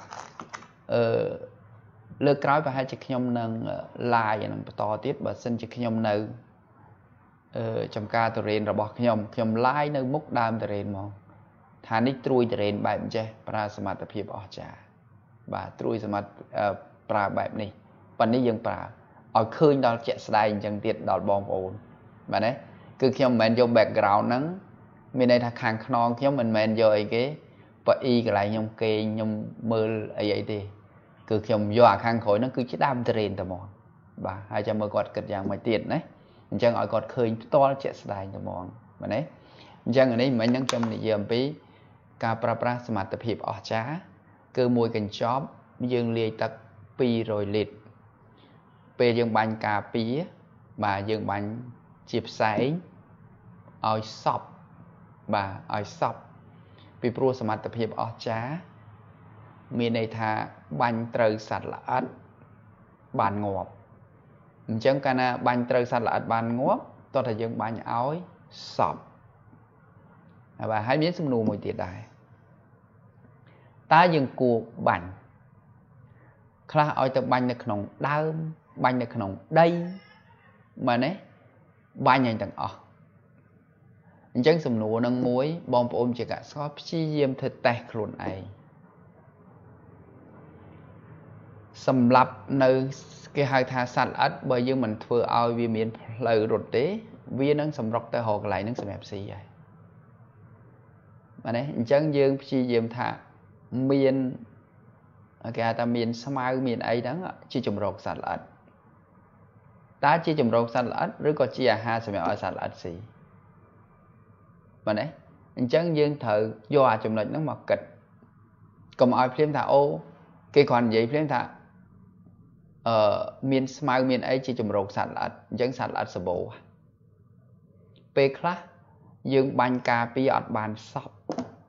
លើកក្រោយប្រហែលជាខ្ញុំនឹង live នឹងបន្តទៀតបើសិនជាខ្ញុំនៅចំការទុរេនរបស់ខ្ញុំ live នៅមុខដើមទុរេនមក thà nít trui trên bài chế pra sâm tập hiệp ở cha bà trui sâm pra bài nàyวันนี้ยังปราเอาคืนดอลเจ็ดสไลด์จังติดดอลบอลโอนแบบนี้คือเขียวเหมือนโยแบ็กกราวน์นั้นมีในทางข้างนอกเขียวเหมือนโยไอ้เก๋ปะอีกับไรยมเกยยมมือไอ้ยัยดีคือเขียวโยอาข้างข่อยนั่นคือชิดามเทรนตะมอนบ่าให้จะมือกอดกิดอย่างไม่ติดนะจังเอากอดคืนตัวเจ็ดสไลด์ตะมอนแบบนี้จังอันนี้เหมือนยังจำในเยี่ยมปีการประปราสมัติผิดออกจ้าคือมวยกันจ็อบยังเลี้ยตักปีโรยลิดពេលយើងបាញ់ការពីបាទយើងបាញ់ជាផ្សែងឲ្យសពបាទឲ្យសពពីព្រោះសមត្ថភាពអស្ចារ្យមានន័យថាបាញ់ត្រូវសត្វល្អិតបានងាប់អញ្ចឹងកាលណាបាញ់ត្រូវសត្វល្អិតបានងាប់តោះតែយើងបាញ់ឲ្យសពបាទហើយមានសំណួរមួយទៀតដែរតើយើងគួរបាញ់ខ្លះឲ្យទៅបាញ់នៅក្នុងដើមបាញ់នៅក្នុងដីមែនទេបាញ់ទាំងអស់អញ្ចឹងសំណួរនឹងមួយបងប្អូនជាកសិករព្យាយាមធ្វើតេស្តខ្លួនឯងសម្រាប់នៅគេហៅថាសត្វល្អិតបើយើងមិនធ្វើឲ្យវាមានផ្លូវរត់ទេវានឹងសម្រុកទៅរកកន្លែងនឹងសម្រាប់ស៊ីហើយមែនទេអញ្ចឹងយើងព្យាយាមថាមានគេហៅថាមានស្មៅមានអីហ្នឹងជាចម្រោកសត្វល្អិតតើជាចម្រោកសត្វល្អិតឬក៏ជាអាហារសម្រាប់ឲ្យសត្វល្អិតស៊ីមែនទេអញ្ចឹងយើងត្រូវយកអាចំណុចហ្នឹងមកគិតកុំឲ្យភ្លាមថាអូគេគ្រាន់និយាយភ្លាមថាមានស្មៅមានអីជាចម្រោកសត្វល្អិតអញ្ចឹងសត្វល្អិតសបោពេលខ្លះយើងបាញ់ការពីអត់បានសព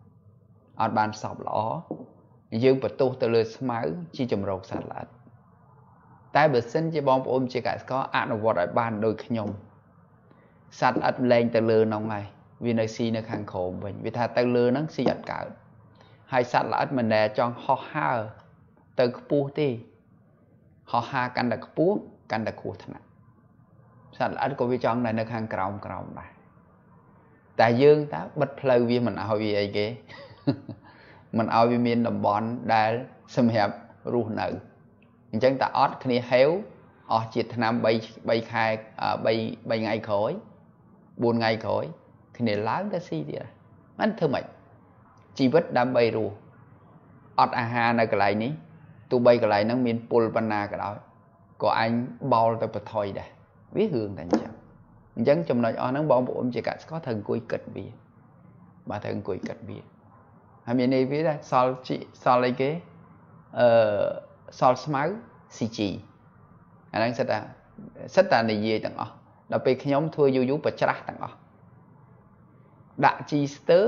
ល្អយើងបន្ទោសទៅលើស្មៅជាចម្រោកសត្វល្អិតតែបើសិនជាបងប្អូនជាកសិករអនុវត្តឲ្យបានដូចខ្ញុំសត្វល្អិតលែងទៅលើនោះហើយវានៅស៊ីនៅខាងក្រោមវិញវាថាទៅលើហ្នឹងស៊ីអត់កើតហើយសត្វល្អិតមិនដែលចង់ហោះហើរទៅខ្ពស់ទេហោះហើរកាន់តែខ្ពស់កាន់តែគ្រោះថ្នាក់សត្វល្អិតក៏វាចង់នៅខាងក្រោមដែរតែយើងតើបិទផ្លូវវាមិនឲ្យវាអីគេមិនឲ្យវាមានតំបន់ដែលសម្រាប់រស់នៅអញ្ចឹងតើអត់គ្នាហេវអស់ជាតិថ្នាំ3ខែ3ថ្ងៃក្រោយ4ថ្ងៃក្រោយគ្នាឡើងទៅស៊ីទៀតមិនធ្វើម៉េចជីវិតដើម្បីរស់អត់អាហារនៅកន្លែងនេះទោះបីកន្លែងហ្នឹងមានពុលប៉ុណ្ណាក៏ដោយក៏អញបោលទៅបថុយដែរវារឿងតែអញ្ចឹងចំណុចអស់ហ្នឹងបងប្អូនជាកសិករត្រូវអង្គុយគិតវាបាទត្រូវអង្គុយគិតវាហើយមានន័យវាដែរសល់អីគេសល់ស្មៅ CG អាហ្នឹងសិតតែនិយាយទាំងអស់ដល់ពេលខ្ញុំធ្វើយូរប្រច្រាស់ទាំងអស់ដាក់ជីស្ទើ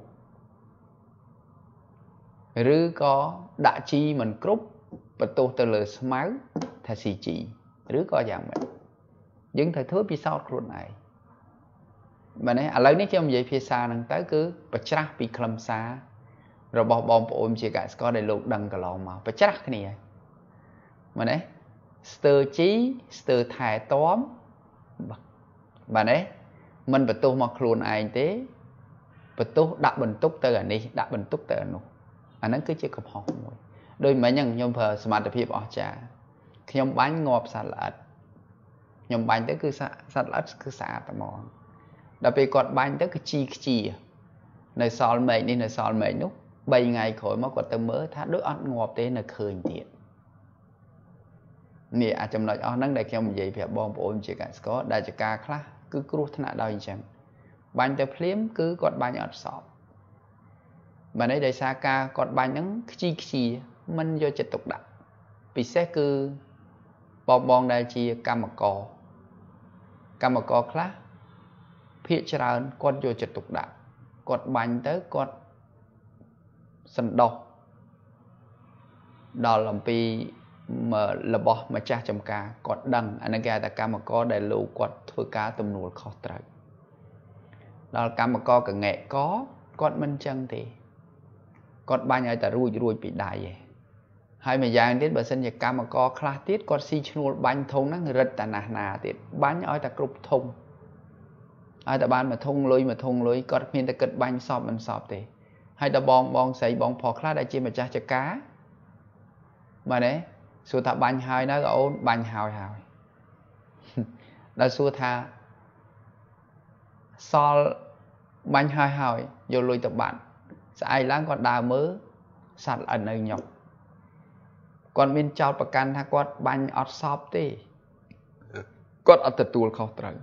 ឬក៏ដាក់ជីមិនគ្រប់បន្ទោសទៅលើស្មៅថា CG ឬក៏យ៉ាងម៉េចយើងត្រូវធ្វើពិសោធន៍ខ្លួនឯងមែនទេឥឡូវនេះខ្ញុំនិយាយភាសាហ្នឹងទៅគឺប្រច្រាស់ពីខ្លឹមសាររបស់បងប្អូនជាកសិករដែលលោកដឹងកន្លងមកប្រច្រាស់គ្នាមែនទេស្ទើជីស្ទើថែទាំបាទទេមិនបន្ទោសមកខ្លួនឯងទេបន្ទោសដាក់បន្ទុកទៅអានេះដាក់បន្ទុកទៅអានោះអាហ្នឹងគឺជាកំហុសមួយដូចមិញហ្នឹងខ្ញុំប្រើសមត្ថភាពអស្ចារ្យខ្ញុំបាញ់ងាប់សត្វល្អិតខ្ញុំបាញ់ទៅគឺសត្វល្អិតគឺស្អាតតែហ្មងដល់ពេលគាត់បាញ់ទៅគឺខ្ជានៅសល់មែកនេះនៅសល់មែកនោះ3ថ្ងៃក្រោយមកគាត់ទៅមើលថាដូចអត់ងាប់ទេនៅឃើញទៀតនេះអាចចំណុចអស់ហ្នឹងដែលខ្ញុំនិយាយប្រាប់បងប្អូនជាកសិករដែលជាការខ្លះគឺគ្រោះថ្នាក់ដោយអញ្ចឹងបាញ់ទៅភ្លាមគឺគាត់បាញ់អត់សពបាទនេះដោយសារការគាត់បាញ់ហ្នឹងខ្ជាមិនយកចិត្តទុកដាក់ពិសេសគឺបងដែលជាកម្មករខ្លះភាគច្រើនគាត់យកចិត្តទុកដាក់គាត់បាញ់ទៅគាត់សន្តោសដល់អំពីរបស់ម្ចាស់ចំការគាត់ដឹងអានេះគេហៅថាកម្មករដែលលោកគាត់ធ្វើការទំនួលខុសត្រូវដល់កម្មករកងែកគាត់មិនចឹងទេគាត់បាញ់ឲ្យតែរួចពីដៃឯងហើយមួយយ៉ាងទៀតបើសិនជាកម្មករខ្លះទៀតគាត់ស៊ីឈ្នួលបាញ់ធុងហ្នឹងរឹតតាណាទៀតបាញ់ឲ្យតែគ្រប់ធុងឲ្យតែបានមួយធុងលុយគាត់គ្មានតែគិតបាញ់សពមិនសពទេហ hay là bong sấy bong phò khá đại chi mà cha cá mà đấy xua thà bánh hai nó ổn bánh hào là xua thà so bánh hai vô lùi tập bạn sẽ ai láng con đào mớ sạch ở nơi nhọc còn bên trongประกัน ថាគាត់បាញ់អត់សពទេគាត់អត់ទទួលខុសត្រូវ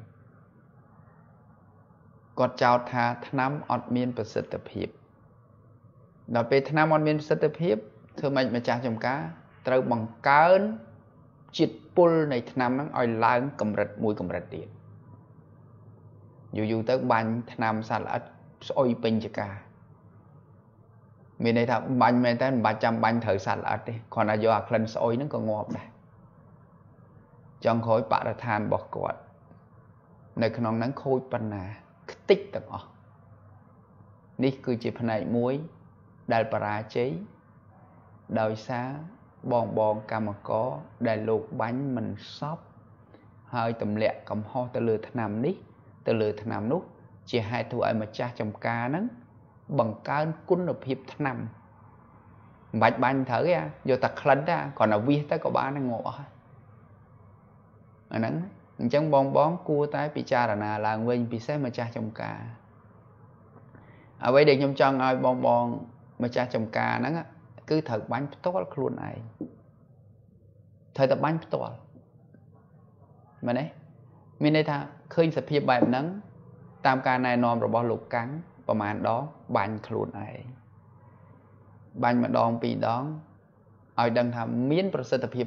គាត់ចោទថាថ្នាំអត់មានប្រសិទ្ធភាពដល់ពេលថ្នាំអត់មានប្រសិទ្ធភាពធ្វើម៉េចម្ចាស់ចំការត្រូវបង្កើនជាតិពុលនៃថ្នាំហ្នឹងឲ្យឡើងកម្រិតមួយកម្រិតទៀតយូរទៅបាញ់ថ្នាំសត្វល្អិតស្អុយពេញចកាមានន័យថាបាញ់មែនតើមិនបាច់ចាំបាញ់ត្រូវសត្វល្អិតទេគ្រាន់តែយកអាក្លិនស្អុយហ្នឹងក៏ងាប់ដែរចុងក្រោយបរិស្ថានរបស់គាត់នៅក្នុងហ្នឹងខូចប៉ុណ្ណាខ្ទេចទាំងអស់នេះគឺជាផ្នែកមួយដែលបរាជ័យដោយសារបងកម្មករដែលលោកបាញ់មិនសពហើយទម្លាក់កំហុសទៅលើថ្នាំនេះទៅលើថ្នាំនោះជាហេតុធ្វើឲ្យម្ចាស់ចំការហ្នឹងបង្កើនគុណភាពថ្នាំមិនបាច់បាញ់ត្រូវទេយកតែក្លិនទេគ្រាន់តែវាសទៅក៏បានងាប់អស់ហើយអាហ្នឹងអញ្ចឹងបងគួរតែពិចារណាឡើងវិញពិសេសម្ចាស់ចំការអ្វីដែលខ្ញុំចង់ឲ្យបងម្ចាស់ចំការហ្នឹងគឺត្រូវបាញ់ផ្ទាល់ខ្លួនឯងត្រូវតែបាញ់ផ្ទាល់មែនទេមានន័យថាឃើញសភាពបែបហ្នឹងតាមការណែនាំរបស់លោកកាំងប្រហែលដងបាញ់ខ្លួនឯងបាញ់ម្ដងពីរដងឲ្យដឹងថាមានប្រសិទ្ធភាព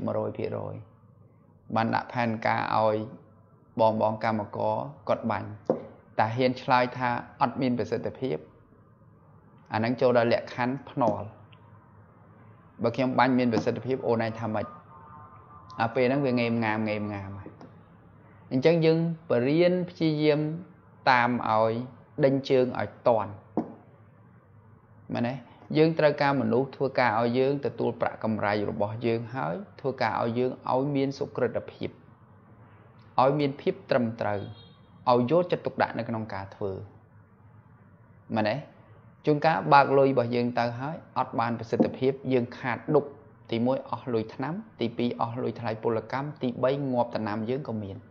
100% បានដាក់ផែនការឲ្យបងកម្មករគាត់បាញ់តែហ៊ានឆ្លើយថាអត់មានប្រសិទ្ធភាពអាហ្នឹងចូលដល់លក្ខខណ្ឌភ្នាល់បើខ្ញុំបាញ់មានប្រសិទ្ធភាពអូនឯងថាម៉េចអាពេលហ្នឹងវាងេមងាមហើយអញ្ចឹងយើងបរៀនព្យាយាមតាមឲ្យដេញជើងឲ្យតន់មែនទេយើងត្រូវការមនុស្សធ្វើការឲ្យយើងទទួលប្រាក់កម្រៃរបស់យើងហើយធ្វើការឲ្យយើងឲ្យមានសុក្រិតភាពឲ្យមានភាពត្រឹមត្រូវឲ្យយកចិត្តទុកដាក់នៅក្នុងការធ្វើមែនទេជួនកាលបើកលុយរបស់យើងទៅហើយអត់បានប្រសិទ្ធភាពយើងខាតដុកទី1អស់លុយថ្នាំទី2អស់លុយថ្លៃពលកម្មទី3ងាប់ដំណាំយើងក៏មាន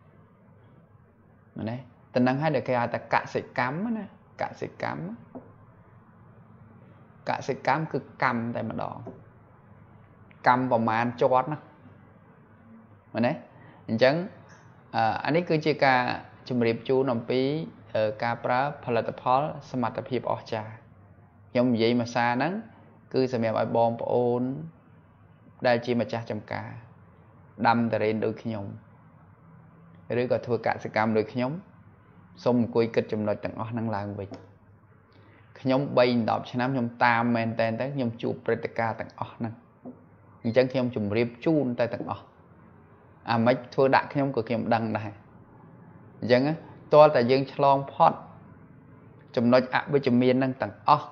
មែនទេតំណឹងឲ្យតែគេហៅថាកសិកម្មណាកសិកម្មគឺកម្មតែម្ដងកម្មប្រមាណជាប់ណាមែនទេអញ្ចឹងអានេះគឺជាការជម្រាបជូនអំពីការប្រើផលិតផលសមត្ថភាពអស្ចារ្យខ្ញុំនិយាយមួយសារហ្នឹងគឺសម្រាប់ឲ្យបងប្អូនដែលជាម្ចាស់ចំការដាំតារ៉េនដូចខ្ញុំឬក៏ធ្វើកសិកម្មដូចខ្ញុំសូមអង្គុយគិតចំណុចទាំងអស់ហ្នឹងឡើងវិញខ្ញុំ3-10ឆ្នាំខ្ញុំតាមមែនតែនទៅខ្ញុំជួបព្រឹត្តិការណ៍ទាំងអស់ហ្នឹងអញ្ចឹងខ្ញុំជម្រាបជូនទៅទាំងអស់អាម៉េចធ្វើដាក់ខ្ញុំក៏ខ្ញុំដឹងដែរអញ្ចឹងតើតែយើងឆ្លងផុតចំណុចអវិជ្ជមានហ្នឹងទាំងអស់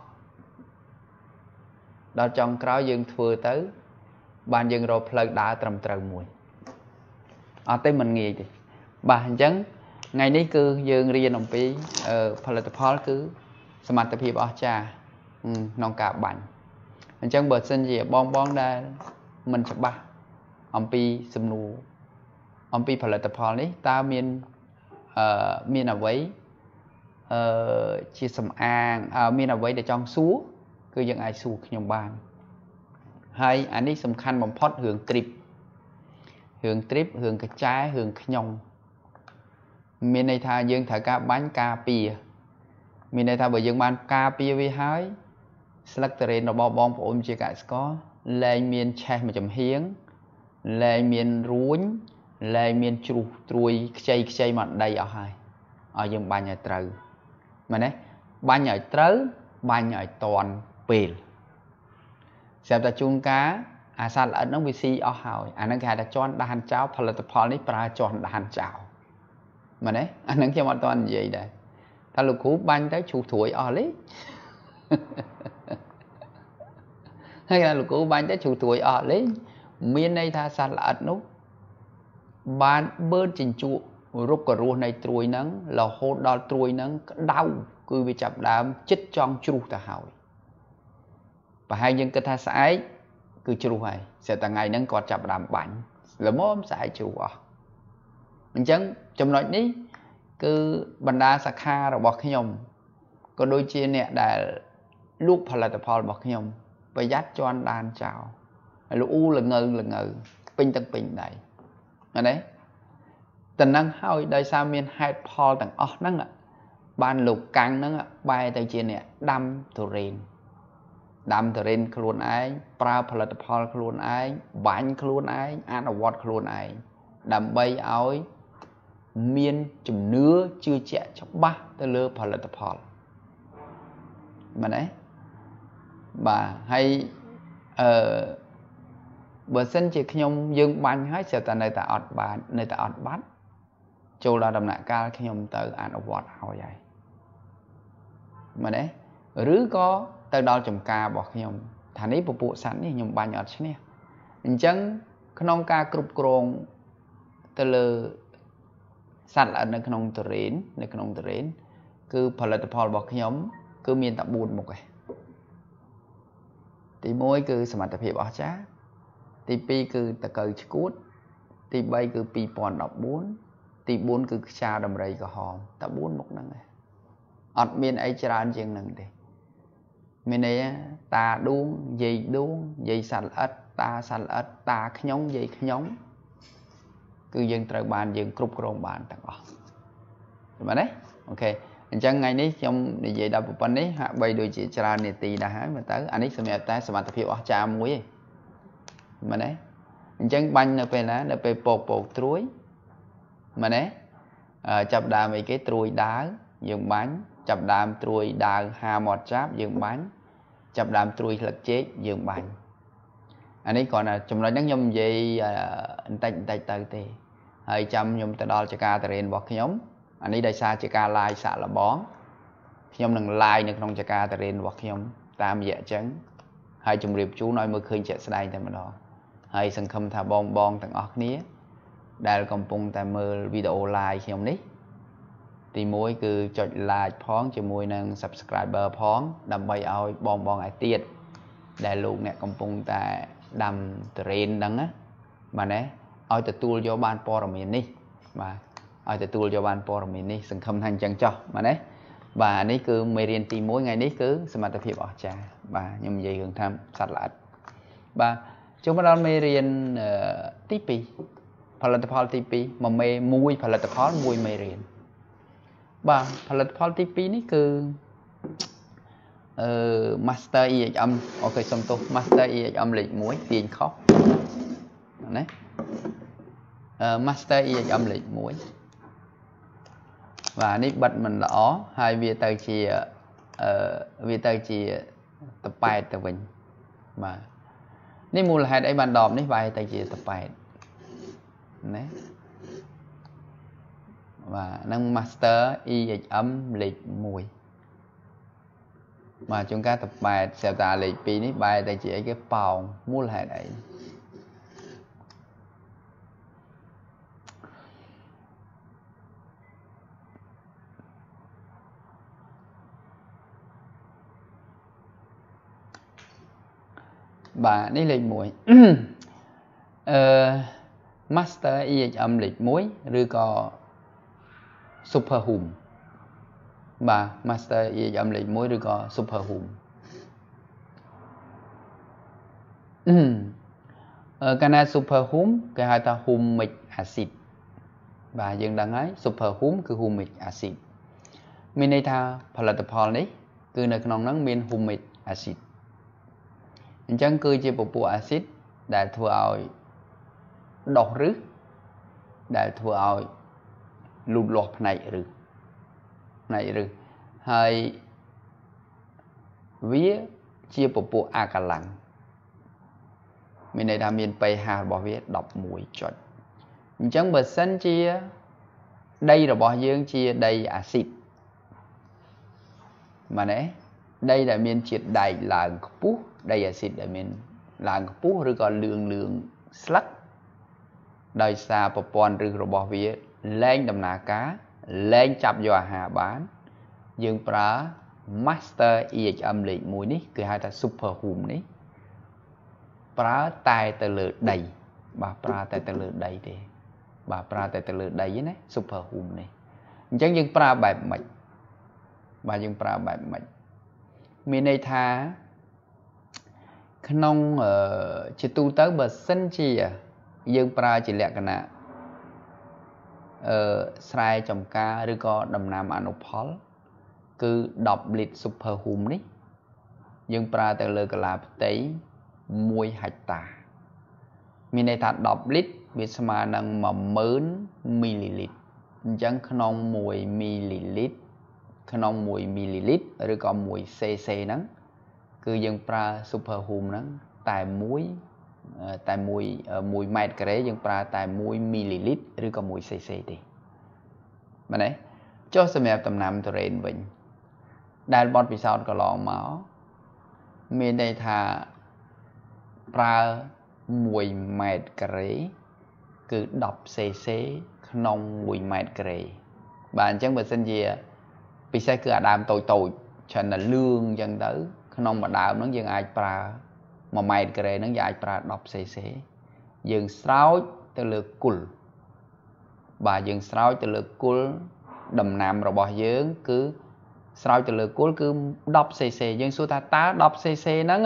ដល់ចុងក្រោយយើងធ្វើទៅបានយើងរកផ្លូវដើរត្រឹមត្រូវមួយអត់ទេមិនងាយទេបាទអញ្ចឹងថ្ងៃនេះគឺយើងរៀនអំពីផលិតផលគឺសមត្ថភាពអស្ចារ្យក្នុងការបាញ់អញ្ចឹងបើសិនជាបងដែលមិនច្បាស់អំពីសំណួរអំពីផលិតផលនេះតើមានអ្វីជាសំអាងមានអ្វីដែលចង់សួរគឺយើងអាចសួរខ្ញុំបានហើយអានេះសំខាន់បំផុតរឿងទ្រីបរឿងកញ្ចែរឿងខ្ញុំមានន័យថាយើងត្រូវការបាញ់ការពារមានន័យថាបើយើងបានការពារវាហើយស្លឹកតារ៉េនរបស់បងប្អូនជាកសិករលែងមានឆេះមួយចំហៀងលែងមានរួញលែងមានជ្រុះត្រួយខ្ចីមកដីអស់ហើយឲ្យយើងបាញ់ឲ្យត្រូវមែនទេបាញ់ឲ្យត្រូវបាញ់ឲ្យតន់ពេលស្រាប់តែជួនកាលអាសត្វល្អិតហ្នឹងវាស៊ីអស់ហើយអាហ្នឹងគេហៅថាជន់ដានចោលផលិតផលនេះប្រើជន់ដានចោលមែនទេអាហ្នឹងខ្ញុំអត់ទាន់និយាយដែរថាលោកគ្រូបាញ់ទៅជ្រុះត្រួយអស់លេហើយលោកគ្រូបាញ់ទៅជ្រុះត្រួយអស់លេមានន័យថាសត្វល្អិតនោះបានបឺតចិញ្ចក់រុក្ខរស់នៃត្រួយហ្នឹងរហូតដល់ត្រួយហ្នឹងក្តៅគឺវាចាប់ដើមចិត្តចង់ជ្រុះទៅហើយ và hai dân cái tha sải cứ chịu hay sẽ ta ngày nắng còn chập làm bánh là móm sải chịu à mình chẳng trong nói ní cứ bần đa sắc kha rồi bọc nhom có đôi chia nè để lúc phải là tập phò bọc nhom và dắt cho anh đàn chào lúc u là ngừ pin tăng pin này mà đấy tình năng hỏi đời sao miền hai phò tặng ớt năng ạ ban lục căng năng ạ bay tay chia nè đâm thủ rin khuôn ai pra phải là tập phò khuôn ai bánh khuôn ai ăn ở vọt khuôn ai đâm bay áo miên chùm nứa chưa chạy cho ba tới lơ phải là tập phò mà đấy bà hay bữa sinh chỉ khi nhung dương bánh hết sẽ tại nơi ta ọt bà nơi ta ọt bắt châu là đầm nạ ca khi nhung tới ăn ở vọt hào vậy mà đấy rứ có tới đó chùm ca bỏ khi nhung thà ní bộ sẵn thì nhung bánh ọt chứ nè chẳng khi nông ca cụp krong tới lơ sẵn là nơi khi nông tử rến cứ phải là tập phò bỏ khi nhung cứ miên tập buồn một cái thì mỗi cứ sẵn tập hiệp ở chá thì pi cứ ta cờ cút thì bay cứ pi pòn đọc bốn thì bốn cứ cha đầm rầy cả hòm ta bốn một năng này ọt miền ấy chả ăn chừng năng thì miền này ta đuông dây sạch ớt ta khnhóm dây khnhóm cứ dân trời bàn dân cục rong bàn tặng ọ mà đấy ok chẳng ngày ní trong để dạy đọc phần đấy hạ bay đôi chị chả nè tì đã hái mà tới anh ấy xem mẹ ta xem tập hiệu ở cha muối mà đấy chẳng bánh nó phải bột chuối mà đấy chập đàm mấy cái chuối đá dùng bánh chập đàm chuối đá hà mọt cháp dùng bánh chập đàm chuối lật chết dùng bánh anh ấy còn là trong đó nhắn nhung gì tay thì hơi chăm nhung ta đo cho ca ta rèn bọc nhóm anh ấy đây xa cho ca like xạ là bón nhóm đừng like được trong cho ca ta rèn bọc nhóm tam dạ trắng hai chùm riệp chú nói mơ khơi chạy xa đây mà đó hay sân khâm thà bon tặng ớt nía đây còn pung ta mơ video like khi ông ní thì mỗi cứ chọn like phón cho mỗi năng subscriber phón đâm bay ao bon ai tiệt đây luôn nè còn pung ta đâm trend đắng á mà nè ao ta tool cho ban por miền ní mà ao ta tool cho ban por miền ní sân khâm thành chân cho mà nè và ní cứ mê riêng thì mỗi ngày ní cứ xem tập hiệp ở trà và nhưng gì gần tham sạch lại và chúng ta mê riêng tí pi phải là tập phò tí pi mà mê mùi phải là tập phò mùi mê riêng và phải là tập phò tí pi ní cứ master y âm ok xong tôi master y âm lịch muối tiền khóc đấy master y âm lịch muối và ní bật mình đó hai việc tay chỉ tập bài tập bình mà ní mua là hai đấy bàn đòn ní bài tay chỉ tập bài đấy và năng master y âm lịch mùi mà chúng ta tập bài sẽ ta lịch pi ní bài tay chỉ cái bào mua là hai đấy và ní lịch muối master y âm lịch muối rồi có super hùng và master y âm lịch muối rồi có super hùng cái này super hùng cái hai ta humic acid và dân đang ấy super hùngคือ humic acid mình đây thaផលិតផលនេះគឺនៅក្នុងហ្នឹងមាន humic acidអញ្ចឹងគឺជាពពួកអាស៊ីតដែលធ្វើឲ្យដុះឫសដែលធ្វើឲ្យលូតលាស់ផ្នែកឫសហើយវាជាពពួកអាកាឡាំងមានន័យថាមាន pH របស់វា11ចុចអញ្ចឹងបើសិនជាដីរបស់យើងជាដីអាស៊ីតមែនទេដីដែលមានជាតិដែកឡើងខ្ពស់ដីអាស៊ីតដែលមានឡើងខ្ពស់ឬក៏លឿងស្លឹកដោយសារប្រព័ន្ធឫសរបស់វាលែងដំណើរការលែងចាប់យកអាហារបានយើងប្រើ master EHM លេខ1នេះគឺហៅថា super home នេះប្រើតែទៅលើដីបាទប្រើតែទៅលើដីទេបាទប្រើតែទៅលើដីណា super home នេះអញ្ចឹងយើងប្រើបែបម៉េចបាទយើងប្រើបែបម៉េចមានន័យថាក្នុងជាទូទៅបើសិនជាយើងប្រើជាលក្ខណៈស្រែចម្ការឬក៏ដំណាំអនុផលគឺ10លីត្រ super home នេះយើងប្រើទៅលើកាឡាផ្ទៃ1ហិកតាមានន័យថា10លីត្រវាស្មើនឹង10000មីលីលីត្រអញ្ចឹងក្នុង1មីលីលីត្រក្នុង1មីលីលីត្រឬក៏1 cc ហ្នឹងគឺយើងប្រើ super home ហ្នឹងតែ1ម៉ែត្រការ៉េយើងប្រើតែ1មីលីលីត្រឬក៏1 cc ទេមែនទេចុះសម្រាប់ដំណាំទុរេនវិញដែលបទពិសោធន៍កន្លងមកមានន័យថាប្រើ1ម៉ែត្រការ៉េគឺ10 cc ក្នុង1ម៉ែត្រការ៉េបាទអញ្ចឹងបើសិនជាពិសេសគឺអាដើមតូចច្រើនតែលឿងអញ្ចឹងទៅក្នុងមួយដើមហ្នឹងយើងអាចប្រើ1ម៉ែត្រការ៉េហ្នឹងយើងអាចប្រើ10 cc យើងស្រោចទៅលើគុលបាទយើងស្រោចទៅលើគុលដំណាំរបស់យើងគឺស្រោចទៅលើគុលគឺ10 cc យើងសួរថាតើ10 cc ហ្នឹង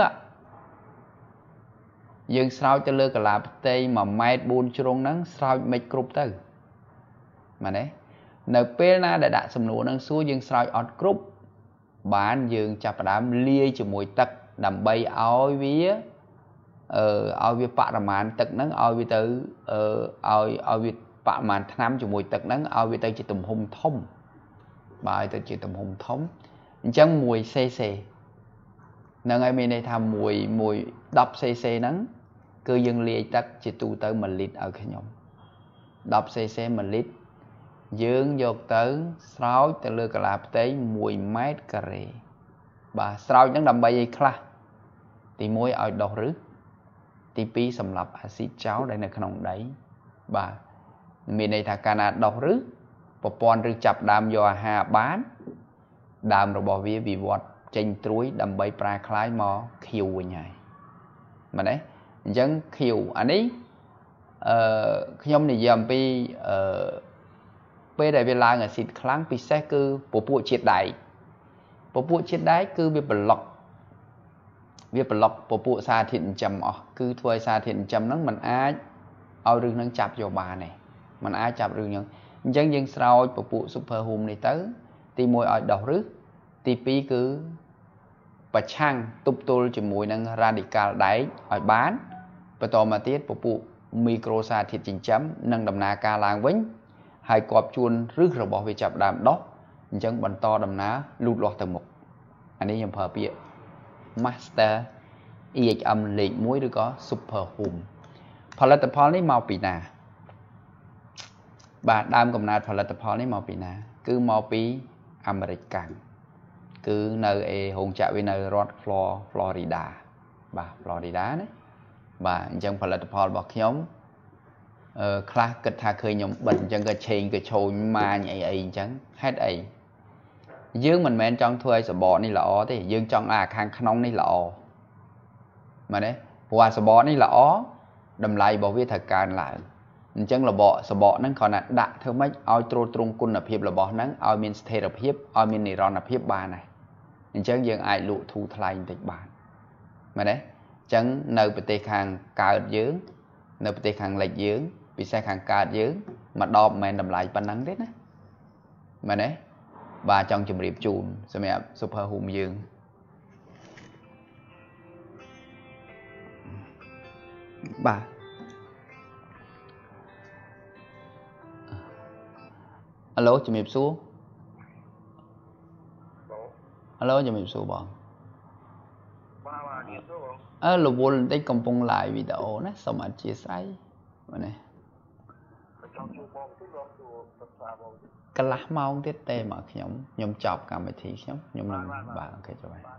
យើងស្រោចទៅលើកាឡាផ្ទៃ1ម៉ែត្រ4ជ្រុងហ្នឹងស្រោចមិនគ្រប់ទៅមែនទេនៅពេលណាដែលដាក់សំណួរហ្នឹងសួរយើងស្រោចអត់គ្រប់បានយើងចាប់ផ្ដើមលាយជាមួយទឹកដើម្បីឲ្យវាបរិមាណទឹកហ្នឹងឲ្យវាទៅឲ្យវាបរិមាណថ្នាំជាមួយទឹកហ្នឹងឲ្យវាទៅជាទំហំធំបាទទៅជាទំហំធំអញ្ចឹង1 cc ហ្នឹងហើយមានន័យថា10 cc ហ្នឹងគឺយើងលាយទឹកជាទូទៅ1លីត្រឲ្យខ្ញុំ10 cc 1លីត្រយើងយកទៅស្រោចទៅលើកាឡាផ្ទៃ1ម៉ែត្រការ៉េបាទស្រោចហ្នឹងដើម្បីឲ្យខ្លះទី1ឲ្យដុះឫសទី2សម្លាប់អាស៊ីតចោលដែលនៅក្នុងដីបាទមានន័យថាកាលណាដុះឫសប្រព័ន្ធឫសចាប់ដើមយកអាហារបានដើមរបស់វាវិវត្តចេញត្រួយដើម្បីប្រែក្លាយមកខៀវវិញហើយមែនទេអញ្ចឹងខៀវអានេះខ្ញុំនិយាយអំពីពេលដែលវាឡើងអាស៊ីតខ្លាំងពិសេសគឺពពួកជាតិដែកគឺវាប្លុកពពួកសារធាតុចិញ្ចឹមអស់គឺធ្វើឲ្យសារធាតុចិញ្ចឹមហ្នឹងมันអាចឲ្យឫសហ្នឹងចាប់យកបានទេมันអាចចាប់ឫសហ្នឹងអញ្ចឹងយើងស្រោចពពួក super home នេះទៅទី1ឲ្យដុះឫសទី2គឺប្រឆាំងទប់ទល់ជាមួយនឹង radical ដែកឲ្យបានបន្តមកទៀតពពួកមីក្រូសារធាតុចិញ្ចឹមនឹងដំណើរការឡើងវិញហើយគប់ជួនឫសរបស់វាចាប់ដើមដុះអញ្ចឹងបន្តដំណើរលូតលាស់ទៅមុខអានេះខ្ញុំប្រើពាក្យ master EHM លេខ1ឬក៏ super home ផលិតផលនេះមកពីណាបាទដើមកំណើតផលិតផលនេះមកពីណាគឺមកពីអាមេរិកកាំងគឺនៅរោងចក្រវានៅរដ្ឋ Florida បាទ Florida ណាបាទអញ្ចឹងផលិតផលរបស់ខ្ញុំខ្លះគិតថាឃើញខ្ញុំបិទអញ្ចឹងក៏ឆេងក៏ឆូនម៉ាញអីអញ្ចឹងហេតុអីយើងមិនមែនចង់ធ្វើឲ្យសបកនេះល្អទេយើងចង់ឲ្យខាងក្នុងនេះល្អមែនទេព្រោះអាសបកនេះល្អតម្លៃរបស់វាត្រូវកើនឡើងអញ្ចឹងសបកហ្នឹងគ្រាន់តែដាក់ធ្វើម៉េចឲ្យទ្រទ្រង់គុណភាពរបស់ហ្នឹងឲ្យមានស្ថិរភាពឲ្យមាននិរន្តរភាពបានហើយអញ្ចឹងយើងអាចលក់ធូរថ្លៃបន្តិចបានមែនទេអញ្ចឹងនៅប្រទេសខាងកើតយើងនៅប្រទេសខាងលិចយើងពិសេសខាងកើតយើងមួយដបមិនមែនតម្លៃប៉ុណ្ណឹងទេណាមែនទេបាទចង់ជម្រាបជូនសម្រាប់ super home យើងបាទអាឡូជំរាបសួរអាឡូជំរាបសួរបងបាទរវល់បន្តិចកំពុង live វីដេអូណាសូមអធិស្ឋានបាទណាកន្លះម៉ោងទៀតទេមកខ្ញុំចប់កម្មវិធីខ្ញុំនឹងបាទអូខេចូលហើយ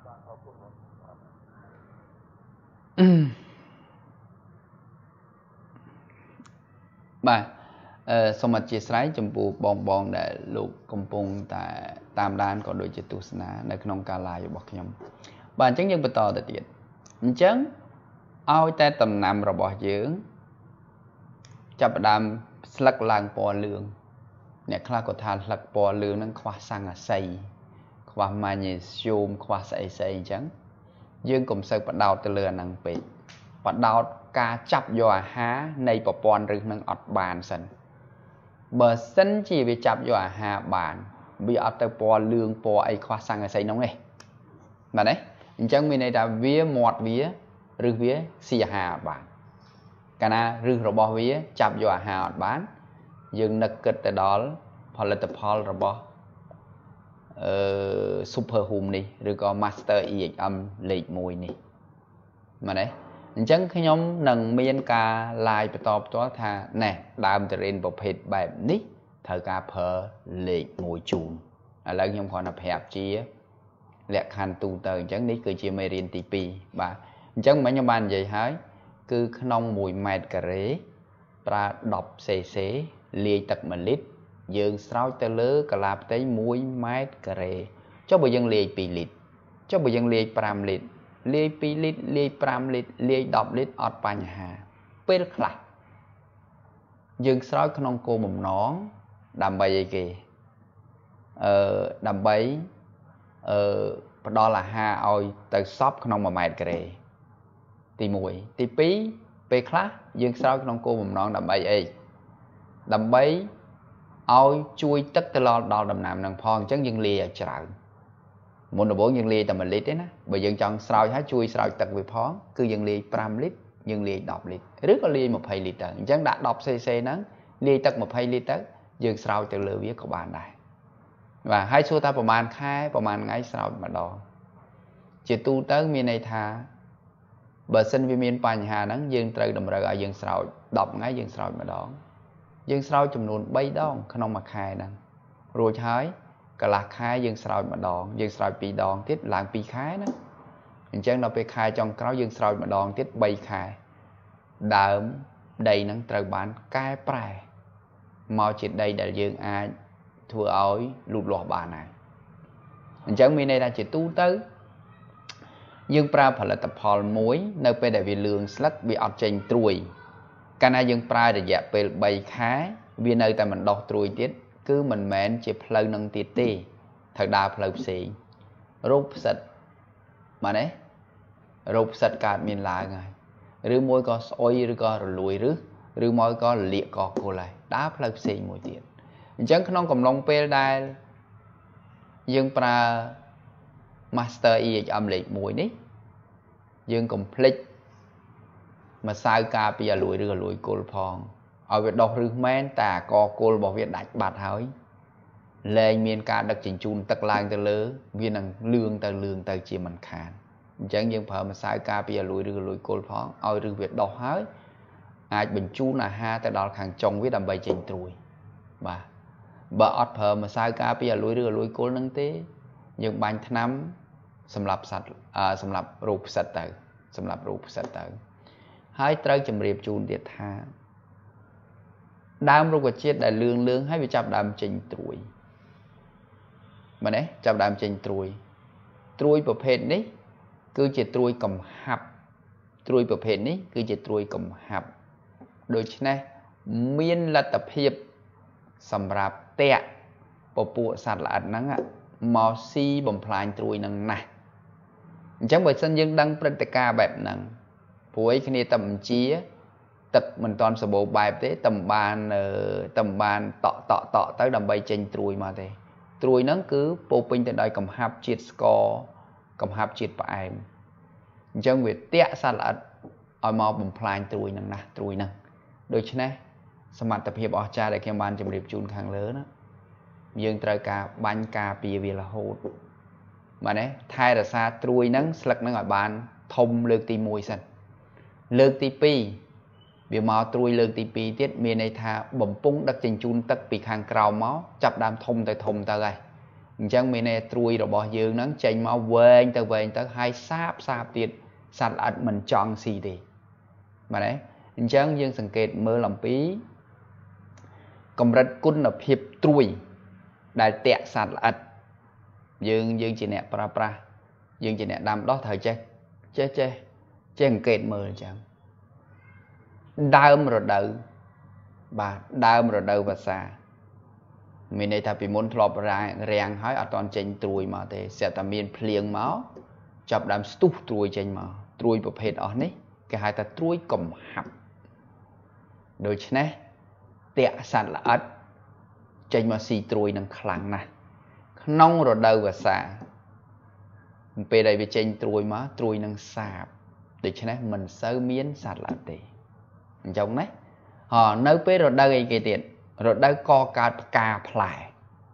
បាទសូមអធិស្ឋានចំពោះបងដែលលោកកំពុងតែតាមដានក៏ដូចជាទស្សនានៅក្នុងការ live របស់ខ្ញុំបាទអញ្ចឹងយើងបន្តទៅទៀតអញ្ចឹងឲ្យតែដំណាំរបស់យើងចាប់ផ្ដើមស្លឹកឡើងពណ៌លឿងអ្នកខ្លះក៏ថាស្លឹកពណ៌លឿងហ្នឹងខ្វះសង្កសីខ្វះម៉ាញ៉េស្យូមខ្វះស្អីអញ្ចឹងយើងកុំសូវបដោតទៅលើអាហ្នឹងពេកបដោតការចាប់យកអាហារនៃប្រព័ន្ធឫសនឹងអត់បានសិនបើសិនជាវាចាប់យកអាហារបានវាអត់ទៅពណ៌លឿងពណ៌អីខ្វះសង្កសីនោះទេបាទទេអញ្ចឹងមានន័យថាវាមាត់វាឬវាស៊ីអាហារអត់បានកាលណាឫសរបស់វាចាប់យកអាហារអត់បានយើងនឹកគិតទៅដល់ផលិតផលរបស់Super Home នេះឬក៏ Master EHM លេខ1នេះមែនទេអញ្ចឹងខ្ញុំនឹងមានការ live បន្តផ្ទាល់ថាណែដើមទុរេនប្រភេទបែបនេះត្រូវការប្រើលេខ1ជូនឥឡូវខ្ញុំគ្រាន់តែប្រាប់ជាលក្ខខណ្ឌទូទៅអញ្ចឹងនេះគឺជាមេរៀនទី2បាទអញ្ចឹងមិញខ្ញុំបាននិយាយហើយគឺក្នុង1ម៉ែត្រការ៉េប្រើ10 cc លាយទឹក1លីត្រយើងស្រោចទៅលើកាឡាផ្ទៃ1ម៉ែត្រការ៉េចុះបើយើងលាយ2លីត្រចុះបើយើងលាយ5លីត្រលាយ2លីត្រលាយ5លីត្រលាយ10លីត្រអត់បញ្ហាពេលខ្លះយើងស្រោចក្នុងគោលបំណងដើម្បីអីគេដើម្បីផ្ដល់អាហារឲ្យទៅសពក្នុង1ម៉ែត្រការ៉េទី1ទី2ពេលខ្លះយើងស្រោចក្នុងគោលបំណងដើម្បីអីដើម្បីឲ្យជួយទឹកទៅដល់ដំណាំនឹងផងអញ្ចឹងយើងលាយឲ្យច្រើនមុនដំបូងយើងលាយតែ1លីត្រទេណាបើយើងចង់ស្រោចឲ្យជួយស្រោចទឹកវាផងគឺយើងលាយ5លីត្រយើងលាយ10លីត្រឬក៏លាយ20លីត្រទៅអញ្ចឹងដាក់10 cc ហ្នឹងលាយទឹក20លីត្រទៅយើងស្រោចទៅលើវាក៏បានដែរបាទហើយសួរថាប្រហែលខែប្រហែលថ្ងៃស្រោចម្ដងជាទូទៅមានន័យថាបើសិនវាមានបញ្ហាហ្នឹងយើងត្រូវតម្រូវឲ្យយើងស្រោច10ថ្ងៃយើងស្រោចម្ដងយើងស្រោចចំនួន3ដងក្នុងមួយខែហ្នឹងរួចហើយកន្លះខែយើងស្រោចម្ដងយើងស្រោច2ដងទៀតឡើង2ខែណាអញ្ចឹងដល់ពេលខែចុងក្រោយយើងស្រោចម្ដងទៀត3ខែដើមដីហ្នឹងត្រូវបានកែប្រែមកជាដីដែលយើងអាចធ្វើឲ្យលូតលាស់បានហើយអញ្ចឹងមានន័យថាជាទូទៅយើងប្រើផលិតផលមួយនៅពេលដែលវាលឿងស្លឹកវាអត់ចេញត្រួយកាលណាយើងប្រើរយៈពេល3ខែវានៅតែមិនដុះត្រួយទៀតគឺមិនមែនជាផ្លូវនឹងទៀតទេត្រូវដើរផ្លូវផ្សេងរោគផ្សិតបាទទេរោគផ្សិតកើតមានឡើងហើយឬមួយក៏ស្អុយឬក៏រលួយឬមួយក៏រលាកកគល់ហើយដើរផ្លូវផ្សេងមួយទៀតអញ្ចឹងក្នុងកំឡុងពេលដែលយើងប្រើ Master EHM លេខ1នេះយើងកុំភ្លេចម្សៅការពាររលួយឬរលួយគល់ផងឲ្យវាដុះឫសមែនតែអាកគល់របស់វាដាច់បាត់ហើយលែងមានការដឹកជញ្ជូនទឹកឡើងទៅលើវានឹងលឿងទៅជាមិនខានអញ្ចឹងយើងប្រើម្សៅការពាររលួយឬរលួយគល់ផងឲ្យឫសវាដុះហើយអាចបញ្ជូនអាហារទៅដល់ខាងចុងវាដើម្បីចេញត្រួយបាទបើអត់ប្រើម្សៅការពាររលួយឬរលួយគល់នឹងទេយើងបាញ់ថ្នាំសម្រាប់សត្វសម្រាប់រោគផ្សិតទៅហើយត្រូវជម្រាបជូនទៀតថាដើមរុក្ខជាតិដែលលឿងហើយវាចាប់ដើមចេញត្រួយមែនទេចាប់ដើមចេញត្រួយប្រភេទនេះគឺជាត្រួយកំហាប់ដូច្នេះមានលទ្ធភាពសម្រាប់តាក់ពពួកសត្វល្អិតហ្នឹងមកស៊ីបំផ្លាញត្រួយហ្នឹងណាស់អញ្ចឹងបើសិនយើងដឹងព្រឹត្តិការណ៍បែបហ្នឹងព្រួយគ្នាតែបញ្ជាទឹកមិនតាន់សម្បូរបែបទេតែបានតក់ទៅដើម្បីចេញត្រួយមកទេត្រួយហ្នឹងគឺពោពេញទៅដោយកំហាប់ជាតិស្ករកំហាប់ជាតិផ្អែមអញ្ចឹងវាតាក់សត្វល្អិតឲ្យមកបំផ្លាញត្រួយហ្នឹងណាត្រួយហ្នឹងដូច្នេះសមត្ថភាពអស្ចារ្យដែលខ្ញុំបានជម្រាបជូនខាងលើណាយើងត្រូវការបាញ់ការពារវារហូតបាទទេថែរក្សាត្រួយហ្នឹងស្លឹកហ្នឹងឲ្យបានធំលើកទី1សិនលើកទី2វាមកត្រួយលើកទី2ទៀតមានន័យថាបំពង់ដឹកជញ្ជូនទឹកពីខាងក្រោមមកចាប់ដើមធំទៅហើយអញ្ចឹងមានន័យត្រួយរបស់យើងហ្នឹងចេញមកវែងទៅហើយសាបទៀតសត្វល្អិតមិនចង់ស៊ីទេបាទទេអញ្ចឹងយើងសង្កេតមើលអំពី cầm rất cún là hiệp trùi đại tẹt sạt lật dương chỉ nè pra dương chỉ nè đam đó thời che kẹt mờ chẳng đơm rồi đậu và xa mình đây ta bị muốn lọp ra rèn hỏi ở toàn trên trùi mà thì sẽ ta miên plieng máu chọc đám stúp trùi trên mà trùi bộ phết ở này cái hai ta trùi cầm hạp đôi chứ nè tẹt sạt là ớt trên mà xì trùi nâng khẳng nè nông rồi đâu và xa về đây về trên trùi mà trùi nâng sạp để chứ nè mình sơ miến sạt là tì giống đấy họ nơi bế rồi đâu cái tiền rồi đâu co cà phlại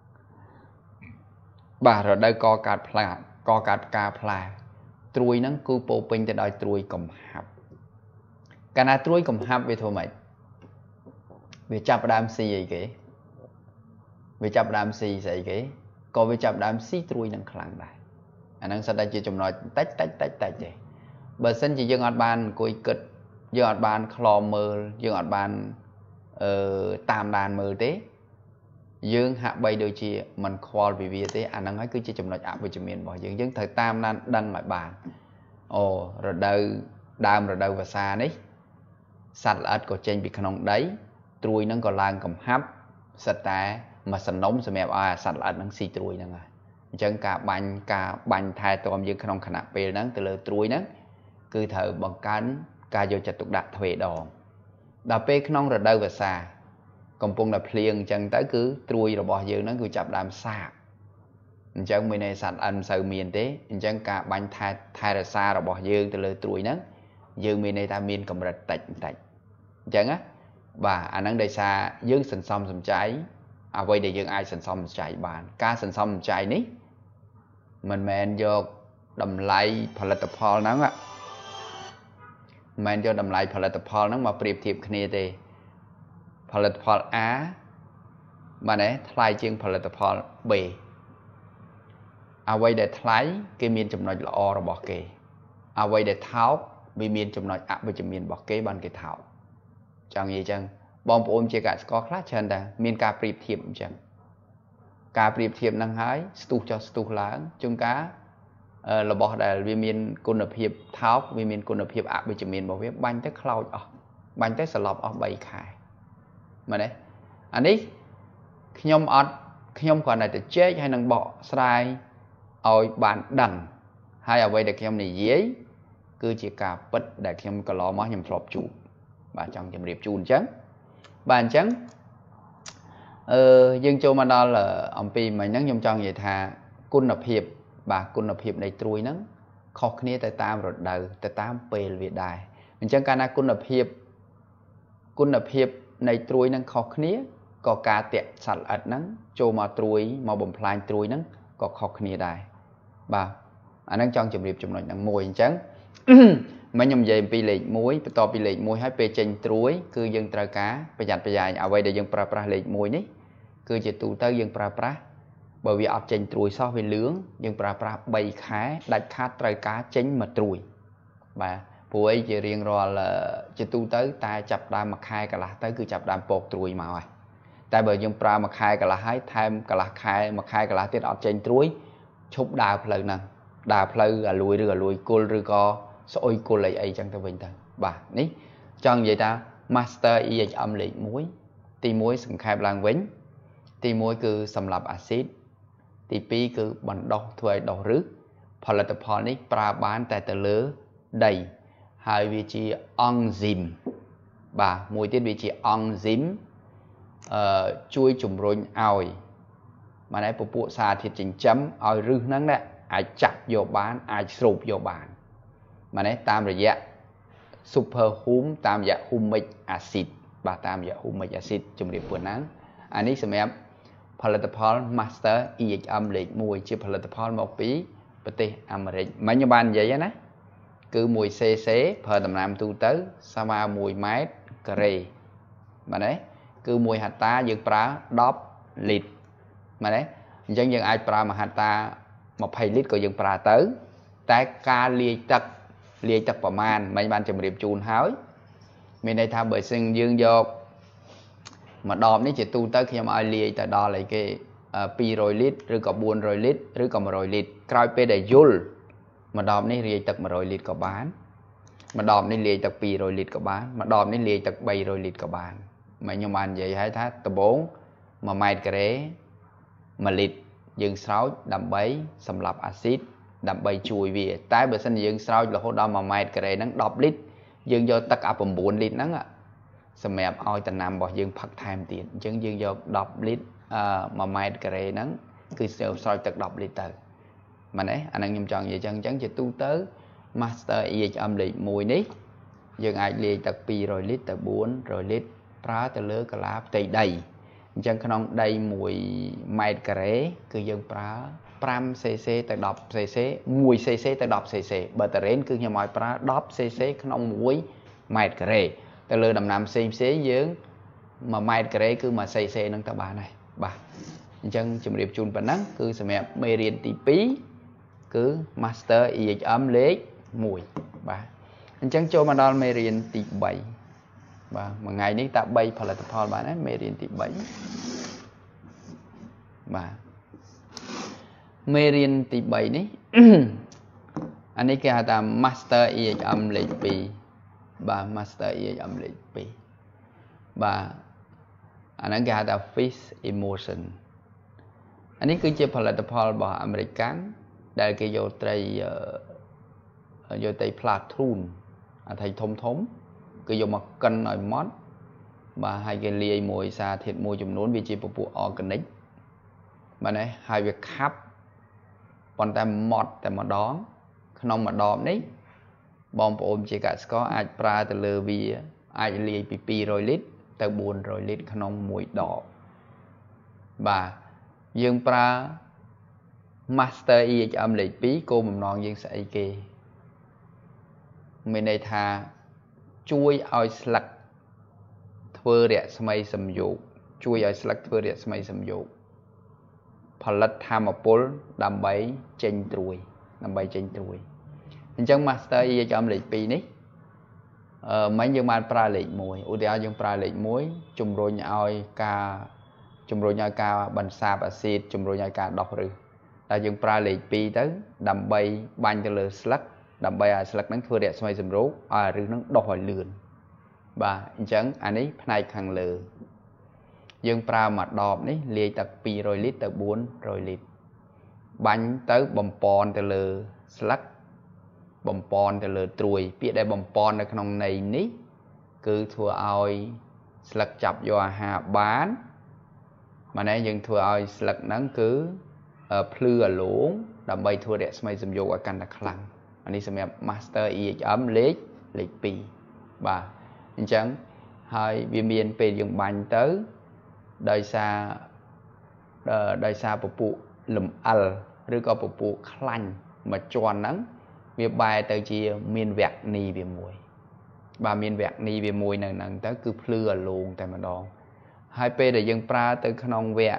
bà rồi đâu co cà phlại trùi nâng cư bộ bình thì đòi trùi cầm hạp cả nà trùi cầm hạp về thôi mày vì chạp đám xì gì kì vì chạp đám xì gì kì có vì chạp đám xì trùi nâng khẳng đại anh nâng sát đây chỉ trong nói tách vậy bởi xin chỉ dương ọt bàn cùi kịch dương ọt bàn khlo mơ dương ọt bàn tam đàn mơ tế dương hạ bay đôi chi mình khoa vì vì thế anh nâng nói cứ chỉ trong nói áp về cho miền bỏ dương dương thời tam đàn đăng lại bàn ồ rồi đâu đam rồi đâu và xa đấy sạch là có trên bị khăn đấy trùi nó còn lang cầm hấp sạch ta mà sạch nóng sẽ mẹp sạch là nó xì trùi nè chân cả bánh thai tôm dương khăn khả nạc bê nắng từ lời trùi nắng cứ thở bằng cánh ca vô chặt tục đặt thuê đòn đà bê khăn rồi đâu và xa còn bông là plieng chân tới cứ trùi rồi bỏ dương nó cứ chạp đàm xa chân mình này sạch ăn sầu miền tế chân cả bánh thai ra xa rồi bỏ dương từ lời trùi nắng dương mình này ta miền cầm rạch tạch chân á và anh đang đây xa dương sẵn xong sẵn cháy vậy để dương ai sẵn xong cháy bàn ca sẵn xong cháy ní mình vô đầm lại palatopol nắng ạ mình vô đầm lại palatopol nắng mà priệp thiệp khnia tê palatopol A mà nè thay chương palatopol B vậy để thay cái miền chùm nói là O rồi bỏ kê vậy để tháo vì miền chùm nói với chùm miền bỏ kê bàn cái tháo chẳng gì chẳng bom ôm chia cả có khác chân ta miền ca priệp thiệp chẳng ca priệp thiệp năng hái stu cho stu láng chúng cá là bỏ đại vì miền côn lập hiệp tháo vì miền côn lập hiệp với chùm miền bảo viết bánh tới cloud bánh tới sờ lọp ở bảy khai mà đấy anh ấy khi nhom còn này để chết hay năng bỏ sai ôi bạn đằng hay ở đây để khi này dễ cứ chỉ cả bất để khi có lo máu nhầm flop chủ bà trong chấm điệp chun chấn bàn chấn dân châu mà đó là ông pi mà nhắn nhung cho vậy thà côn lập hiệp bà côn lập hiệp này trui nắng khó khăn tại tam rồi đầu tại tam pê việt đài mình chẳng cả na côn lập hiệp này trui nắng khó khăn có cả tiệt sạch ẩn nắng châu mà trui mà bầm phai trui nắng có khó khăn đài bà anh đang trong chấm điệp chấm nói nắng môi chấn mấy nhom dây pi lệ muối to pi lệ muối hay pe trên trúi cứ dân tra cá bây giờ ở đây để dân pra lệ muối ní cứ chỉ tụ tới dân pra bởi vì ở trên trúi so với lướng dân pra bay khá đặt khá tra cá chính mà trúi và phụ ấy chỉ riêng rồi là chỉ tụ tới ta chập đam mặt hai cả là tới cứ chập đam bột trúi mà rồi tại bởi dân pra mặt hai cả là hái thêm cả là khai mặt hai cả là tiết ở trên trúi chúc đào phơi nè đào phơi là lùi côn rư co soi cô lấy ấy chẳng ta bình thường bà ní cho vậy ta master y âm lệ muối thì muối sừng khai lang vĩnh thì muối cứ xâm lập axit thì pi cứ bằng đo thuê đo rước palatoponic pra bán tại tờ lứa đầy hai vị trí enzyme bà muối tiết vị trí enzyme chui chùm rôn oi mà nãy bộ xa thì chỉnh chấm oi rước nắng đấy ai chặt vô bán ai sụp vô bán mà nãy tam rồi dạ super hum tam dạ humic acid bà tam dạ humic acid trong điểm vừa nắng anh ấy xem em palatopol master y âm lệ mùi chia palatopol một bí bT Americ mấy nhau ban vậy á cứ mùi cc per tầm nam tu tới sama mùi mát kare mà đấy cứ mùi hạt ta dược pra đop lít mà đấy dân dân ai pra mà hạt ta một hai lít của dân pra tới tại ca lia tậpประมาณ mấy bạn chấm điểm chun hói mình đây tham bởi sinh dương vô mà đọp ní chỉ tu tới khi mà ai liệt tại đó lại cái pi rồi lít rồi có 400 lít rồi có 100 lít cài pe để yul mà đọp ní liệt tật 100 lít có bán mà đọp ní liệt tật 200 lít có bán mà đọp ní liệt tật 300 lít có bán mà nhưng mà anh vậy hay thắt tập 4 mà mai cái đấy mà lít dương sáu đầm bấy xâm lập axit đầm bấy chui về tái bờ sinh dương sáu là hốt đó mà mai cái đấy nó đọp lít dương do tất cả 9 lít nắng ạ sầm mẹp oi tận nằm bỏ dương phát tham tiền chứng dương do đọp lít mà mai cái đấy nắng cứ soi tật đọp lít từ mà đấy anh đang nhầm chọn vậy chân chắn chỉ tu tới master y âm lì mùi nít dương ai lì tật 200 lít tật 400 lít phá tật lứa cả lá tây đầy chân không đây mùi mai cái đấy cứ dương phá 5 cc tật đọp cc mùi cc tật đọp cc bờ tờ rến cứ như mọi phá đọp cc không muối mai cái đấy tật lứa đầm nằm cc dương mà mai cái đấy cứ mà cc nâng tờ bà này bà chân chùm điệp chun bản nắng cứ xem mẹ mê riêng tí pí cứ master y âm lết mùi bà chân cho mà đo mê riêng tí 7 bà mà ngày ní ta bay phải là tập phò bà nói mê riêng tí 7 bà mê riêng tí 7 ní anh ấy kêu ta master y âm lết pí bà master y âm lết pí bà anh ấy kêu ta fish emotion anh ấy cứ chơi phải là tập phò bà American đại cái vô tây platoon thầy thông thống cái vô mặt cân nói mót và hai cái lia mùi xa thịt mùi chùm nón vì chỉ phục vụ organic mà này hai việc khắp còn ta mót tại mà đó không mà đóm đấy bom ôm chỉ cả có ai pra từ lừa vì ai lia pp rồi lít từ 400 lít không mùi đỏ và dương pra master y âm lệ phí cô mầm non dương sẽ kê mình đây thà chui oi slug thưa địa smay sầm dụ chui oi slug thưa địa smay sầm dụផលិតធម្មពលដើម្បីចេញត្រួយអញ្ចឹង master y ចំលេខ2នេះមិញយើងបានប្រើលេខ1ឧទាហរណ៍យើងប្រើលេខ1ជំរុញឲ្យការបន្សាបអាស៊ីតជំរុញឲ្យការដោះឫសតែយើងប្រើលេខ2ទៅដើម្បីបាញ់ទៅលើស្លឹកដើម្បីឲ្យស្លឹកហ្នឹងធ្វើរស្មីសម្រូបឲ្យឫសហ្នឹងដុះឲ្យលឿនបាទអញ្ចឹងអានេះផ្នែកខាងលើយើងប្រើមួយដបនេះលាយទឹក200លីត្រទៅ400លីត្របាញ់ទៅបំពន់ទៅលើស្លឹកបំពន់ទៅលើត្រួយពាក្យដែលបំពន់នៅក្នុងន័យនេះគឺធ្វើឲ្យស្លឹកចាប់យកអាហារបានម៉ែយើងធ្វើឲ្យស្លឹកហ្នឹងគឺភ្លឺអាឡូងដើម្បីធ្វើរស្មីសំយោគឲ្យកាន់តែខ្លាំងអានេះសម្រាប់ master EHM លេខ2បាទអញ្ចឹងហើយវាមានពេលយើងបាញ់ទៅដោយសារពពួកលំអិលឬក៏ពពួកខ្លាញ់មួយជាន់ហ្នឹងវាបែរទៅជាមានវគ្គនីវាមួយបាទមានវគ្គនីវាមួយនៅហ្នឹងទៅគឺភ្លឺអាឡូងតែម្ដងហើយពេលដែលយើងប្រើទៅក្នុងវគ្គ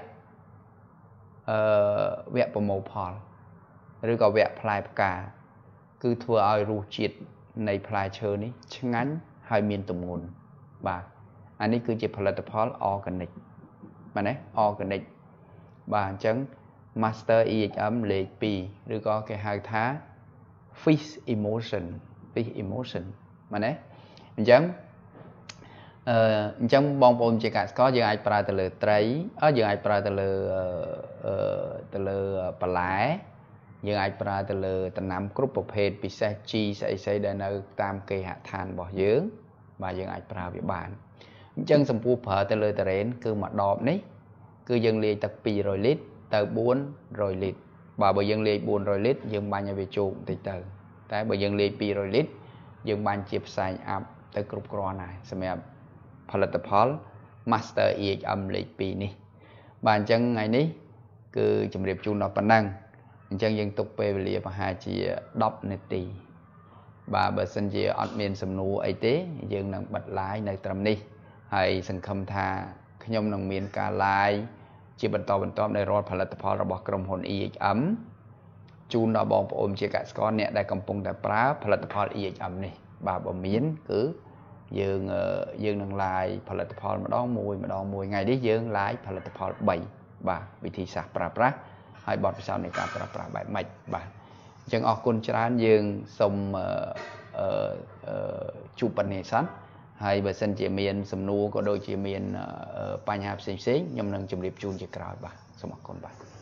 ប្រមូលផលឬក៏វគ្គផ្លែផ្កាគឺធ្វើឲ្យរសជាតិនៃផ្លែឈើនេះឆ្ងាញ់ហើយមានទម្ងន់បាទអានេះគឺជាផលិតផល organic បាទណា organic បាទអញ្ចឹង master EHM លេខ2ឬក៏គេហៅថា fish emotion បាទណាអញ្ចឹងបងប្អូនជាកសិករយើងអាចប្រើទៅលើត្រីយើងអាចប្រើទៅលើបន្លែយើងអាចប្រើទៅលើដំណាំគ្រប់ប្រភេទពិសេសជីស្អីដែលនៅតាមគេហដ្ឋានរបស់យើងបាទយើងអាចប្រើវាបានអញ្ចឹងសម្ពោធប្រើទៅលើតរ៉េនគឺមួយដបនេះគឺយើងលាយទឹក200លីត្រទៅ400លីត្របាទបើយើងលាយ400លីត្រយើងបាញ់ឲ្យវាជោគបន្តិចទៅតែបើយើងលាយ200លីត្រយើងបាញ់ជាផ្សែងអាប់ទៅគ្រប់គ្រាន់ហើយសម្រាប់ផលិតផល Master EHM លេខ2នេះបាទអញ្ចឹងថ្ងៃនេះគឺជម្រាបជូនដល់ប៉ុណ្ណឹងអញ្ចឹងយើងទុកពេលវេលាប្រហែលជា10នាទីបាទបើសិនជាអត់មានសំណួរអីទេយើងនឹងបិទ live នៅត្រឹមនេះហើយសង្ឃឹមថាខ្ញុំនឹងមានការ live ជាបន្តបន្ទាប់នៃរាល់ផលិតផលរបស់ក្រុមហ៊ុន EHM ជូនដល់បងប្អូនជាកសិករអ្នកដែលកំពុងតែប្រើផលិតផល EHM នេះបាទបើមានគឺ dương nâng lạiផលិតផលម្ដងមួយថ្ងៃនេះយើង live ផលិតផល3បាទវិធីសាស្ត្រប្រើប្រាស់ហើយបទពិសោធន៍នៃការប្រើប្រាស់បែបម៉េចបាទអញ្ចឹងអរគុណច្រើនយើងសូមជួបប៉ុណ្ណេះសិនហើយបើសិនជាមានសំណួរក៏ដូចជាមានបញ្ហាផ្សេងៗខ្ញុំនឹងជម្រាបជូនជាក្រោយបាទសូមអរគុណបាទ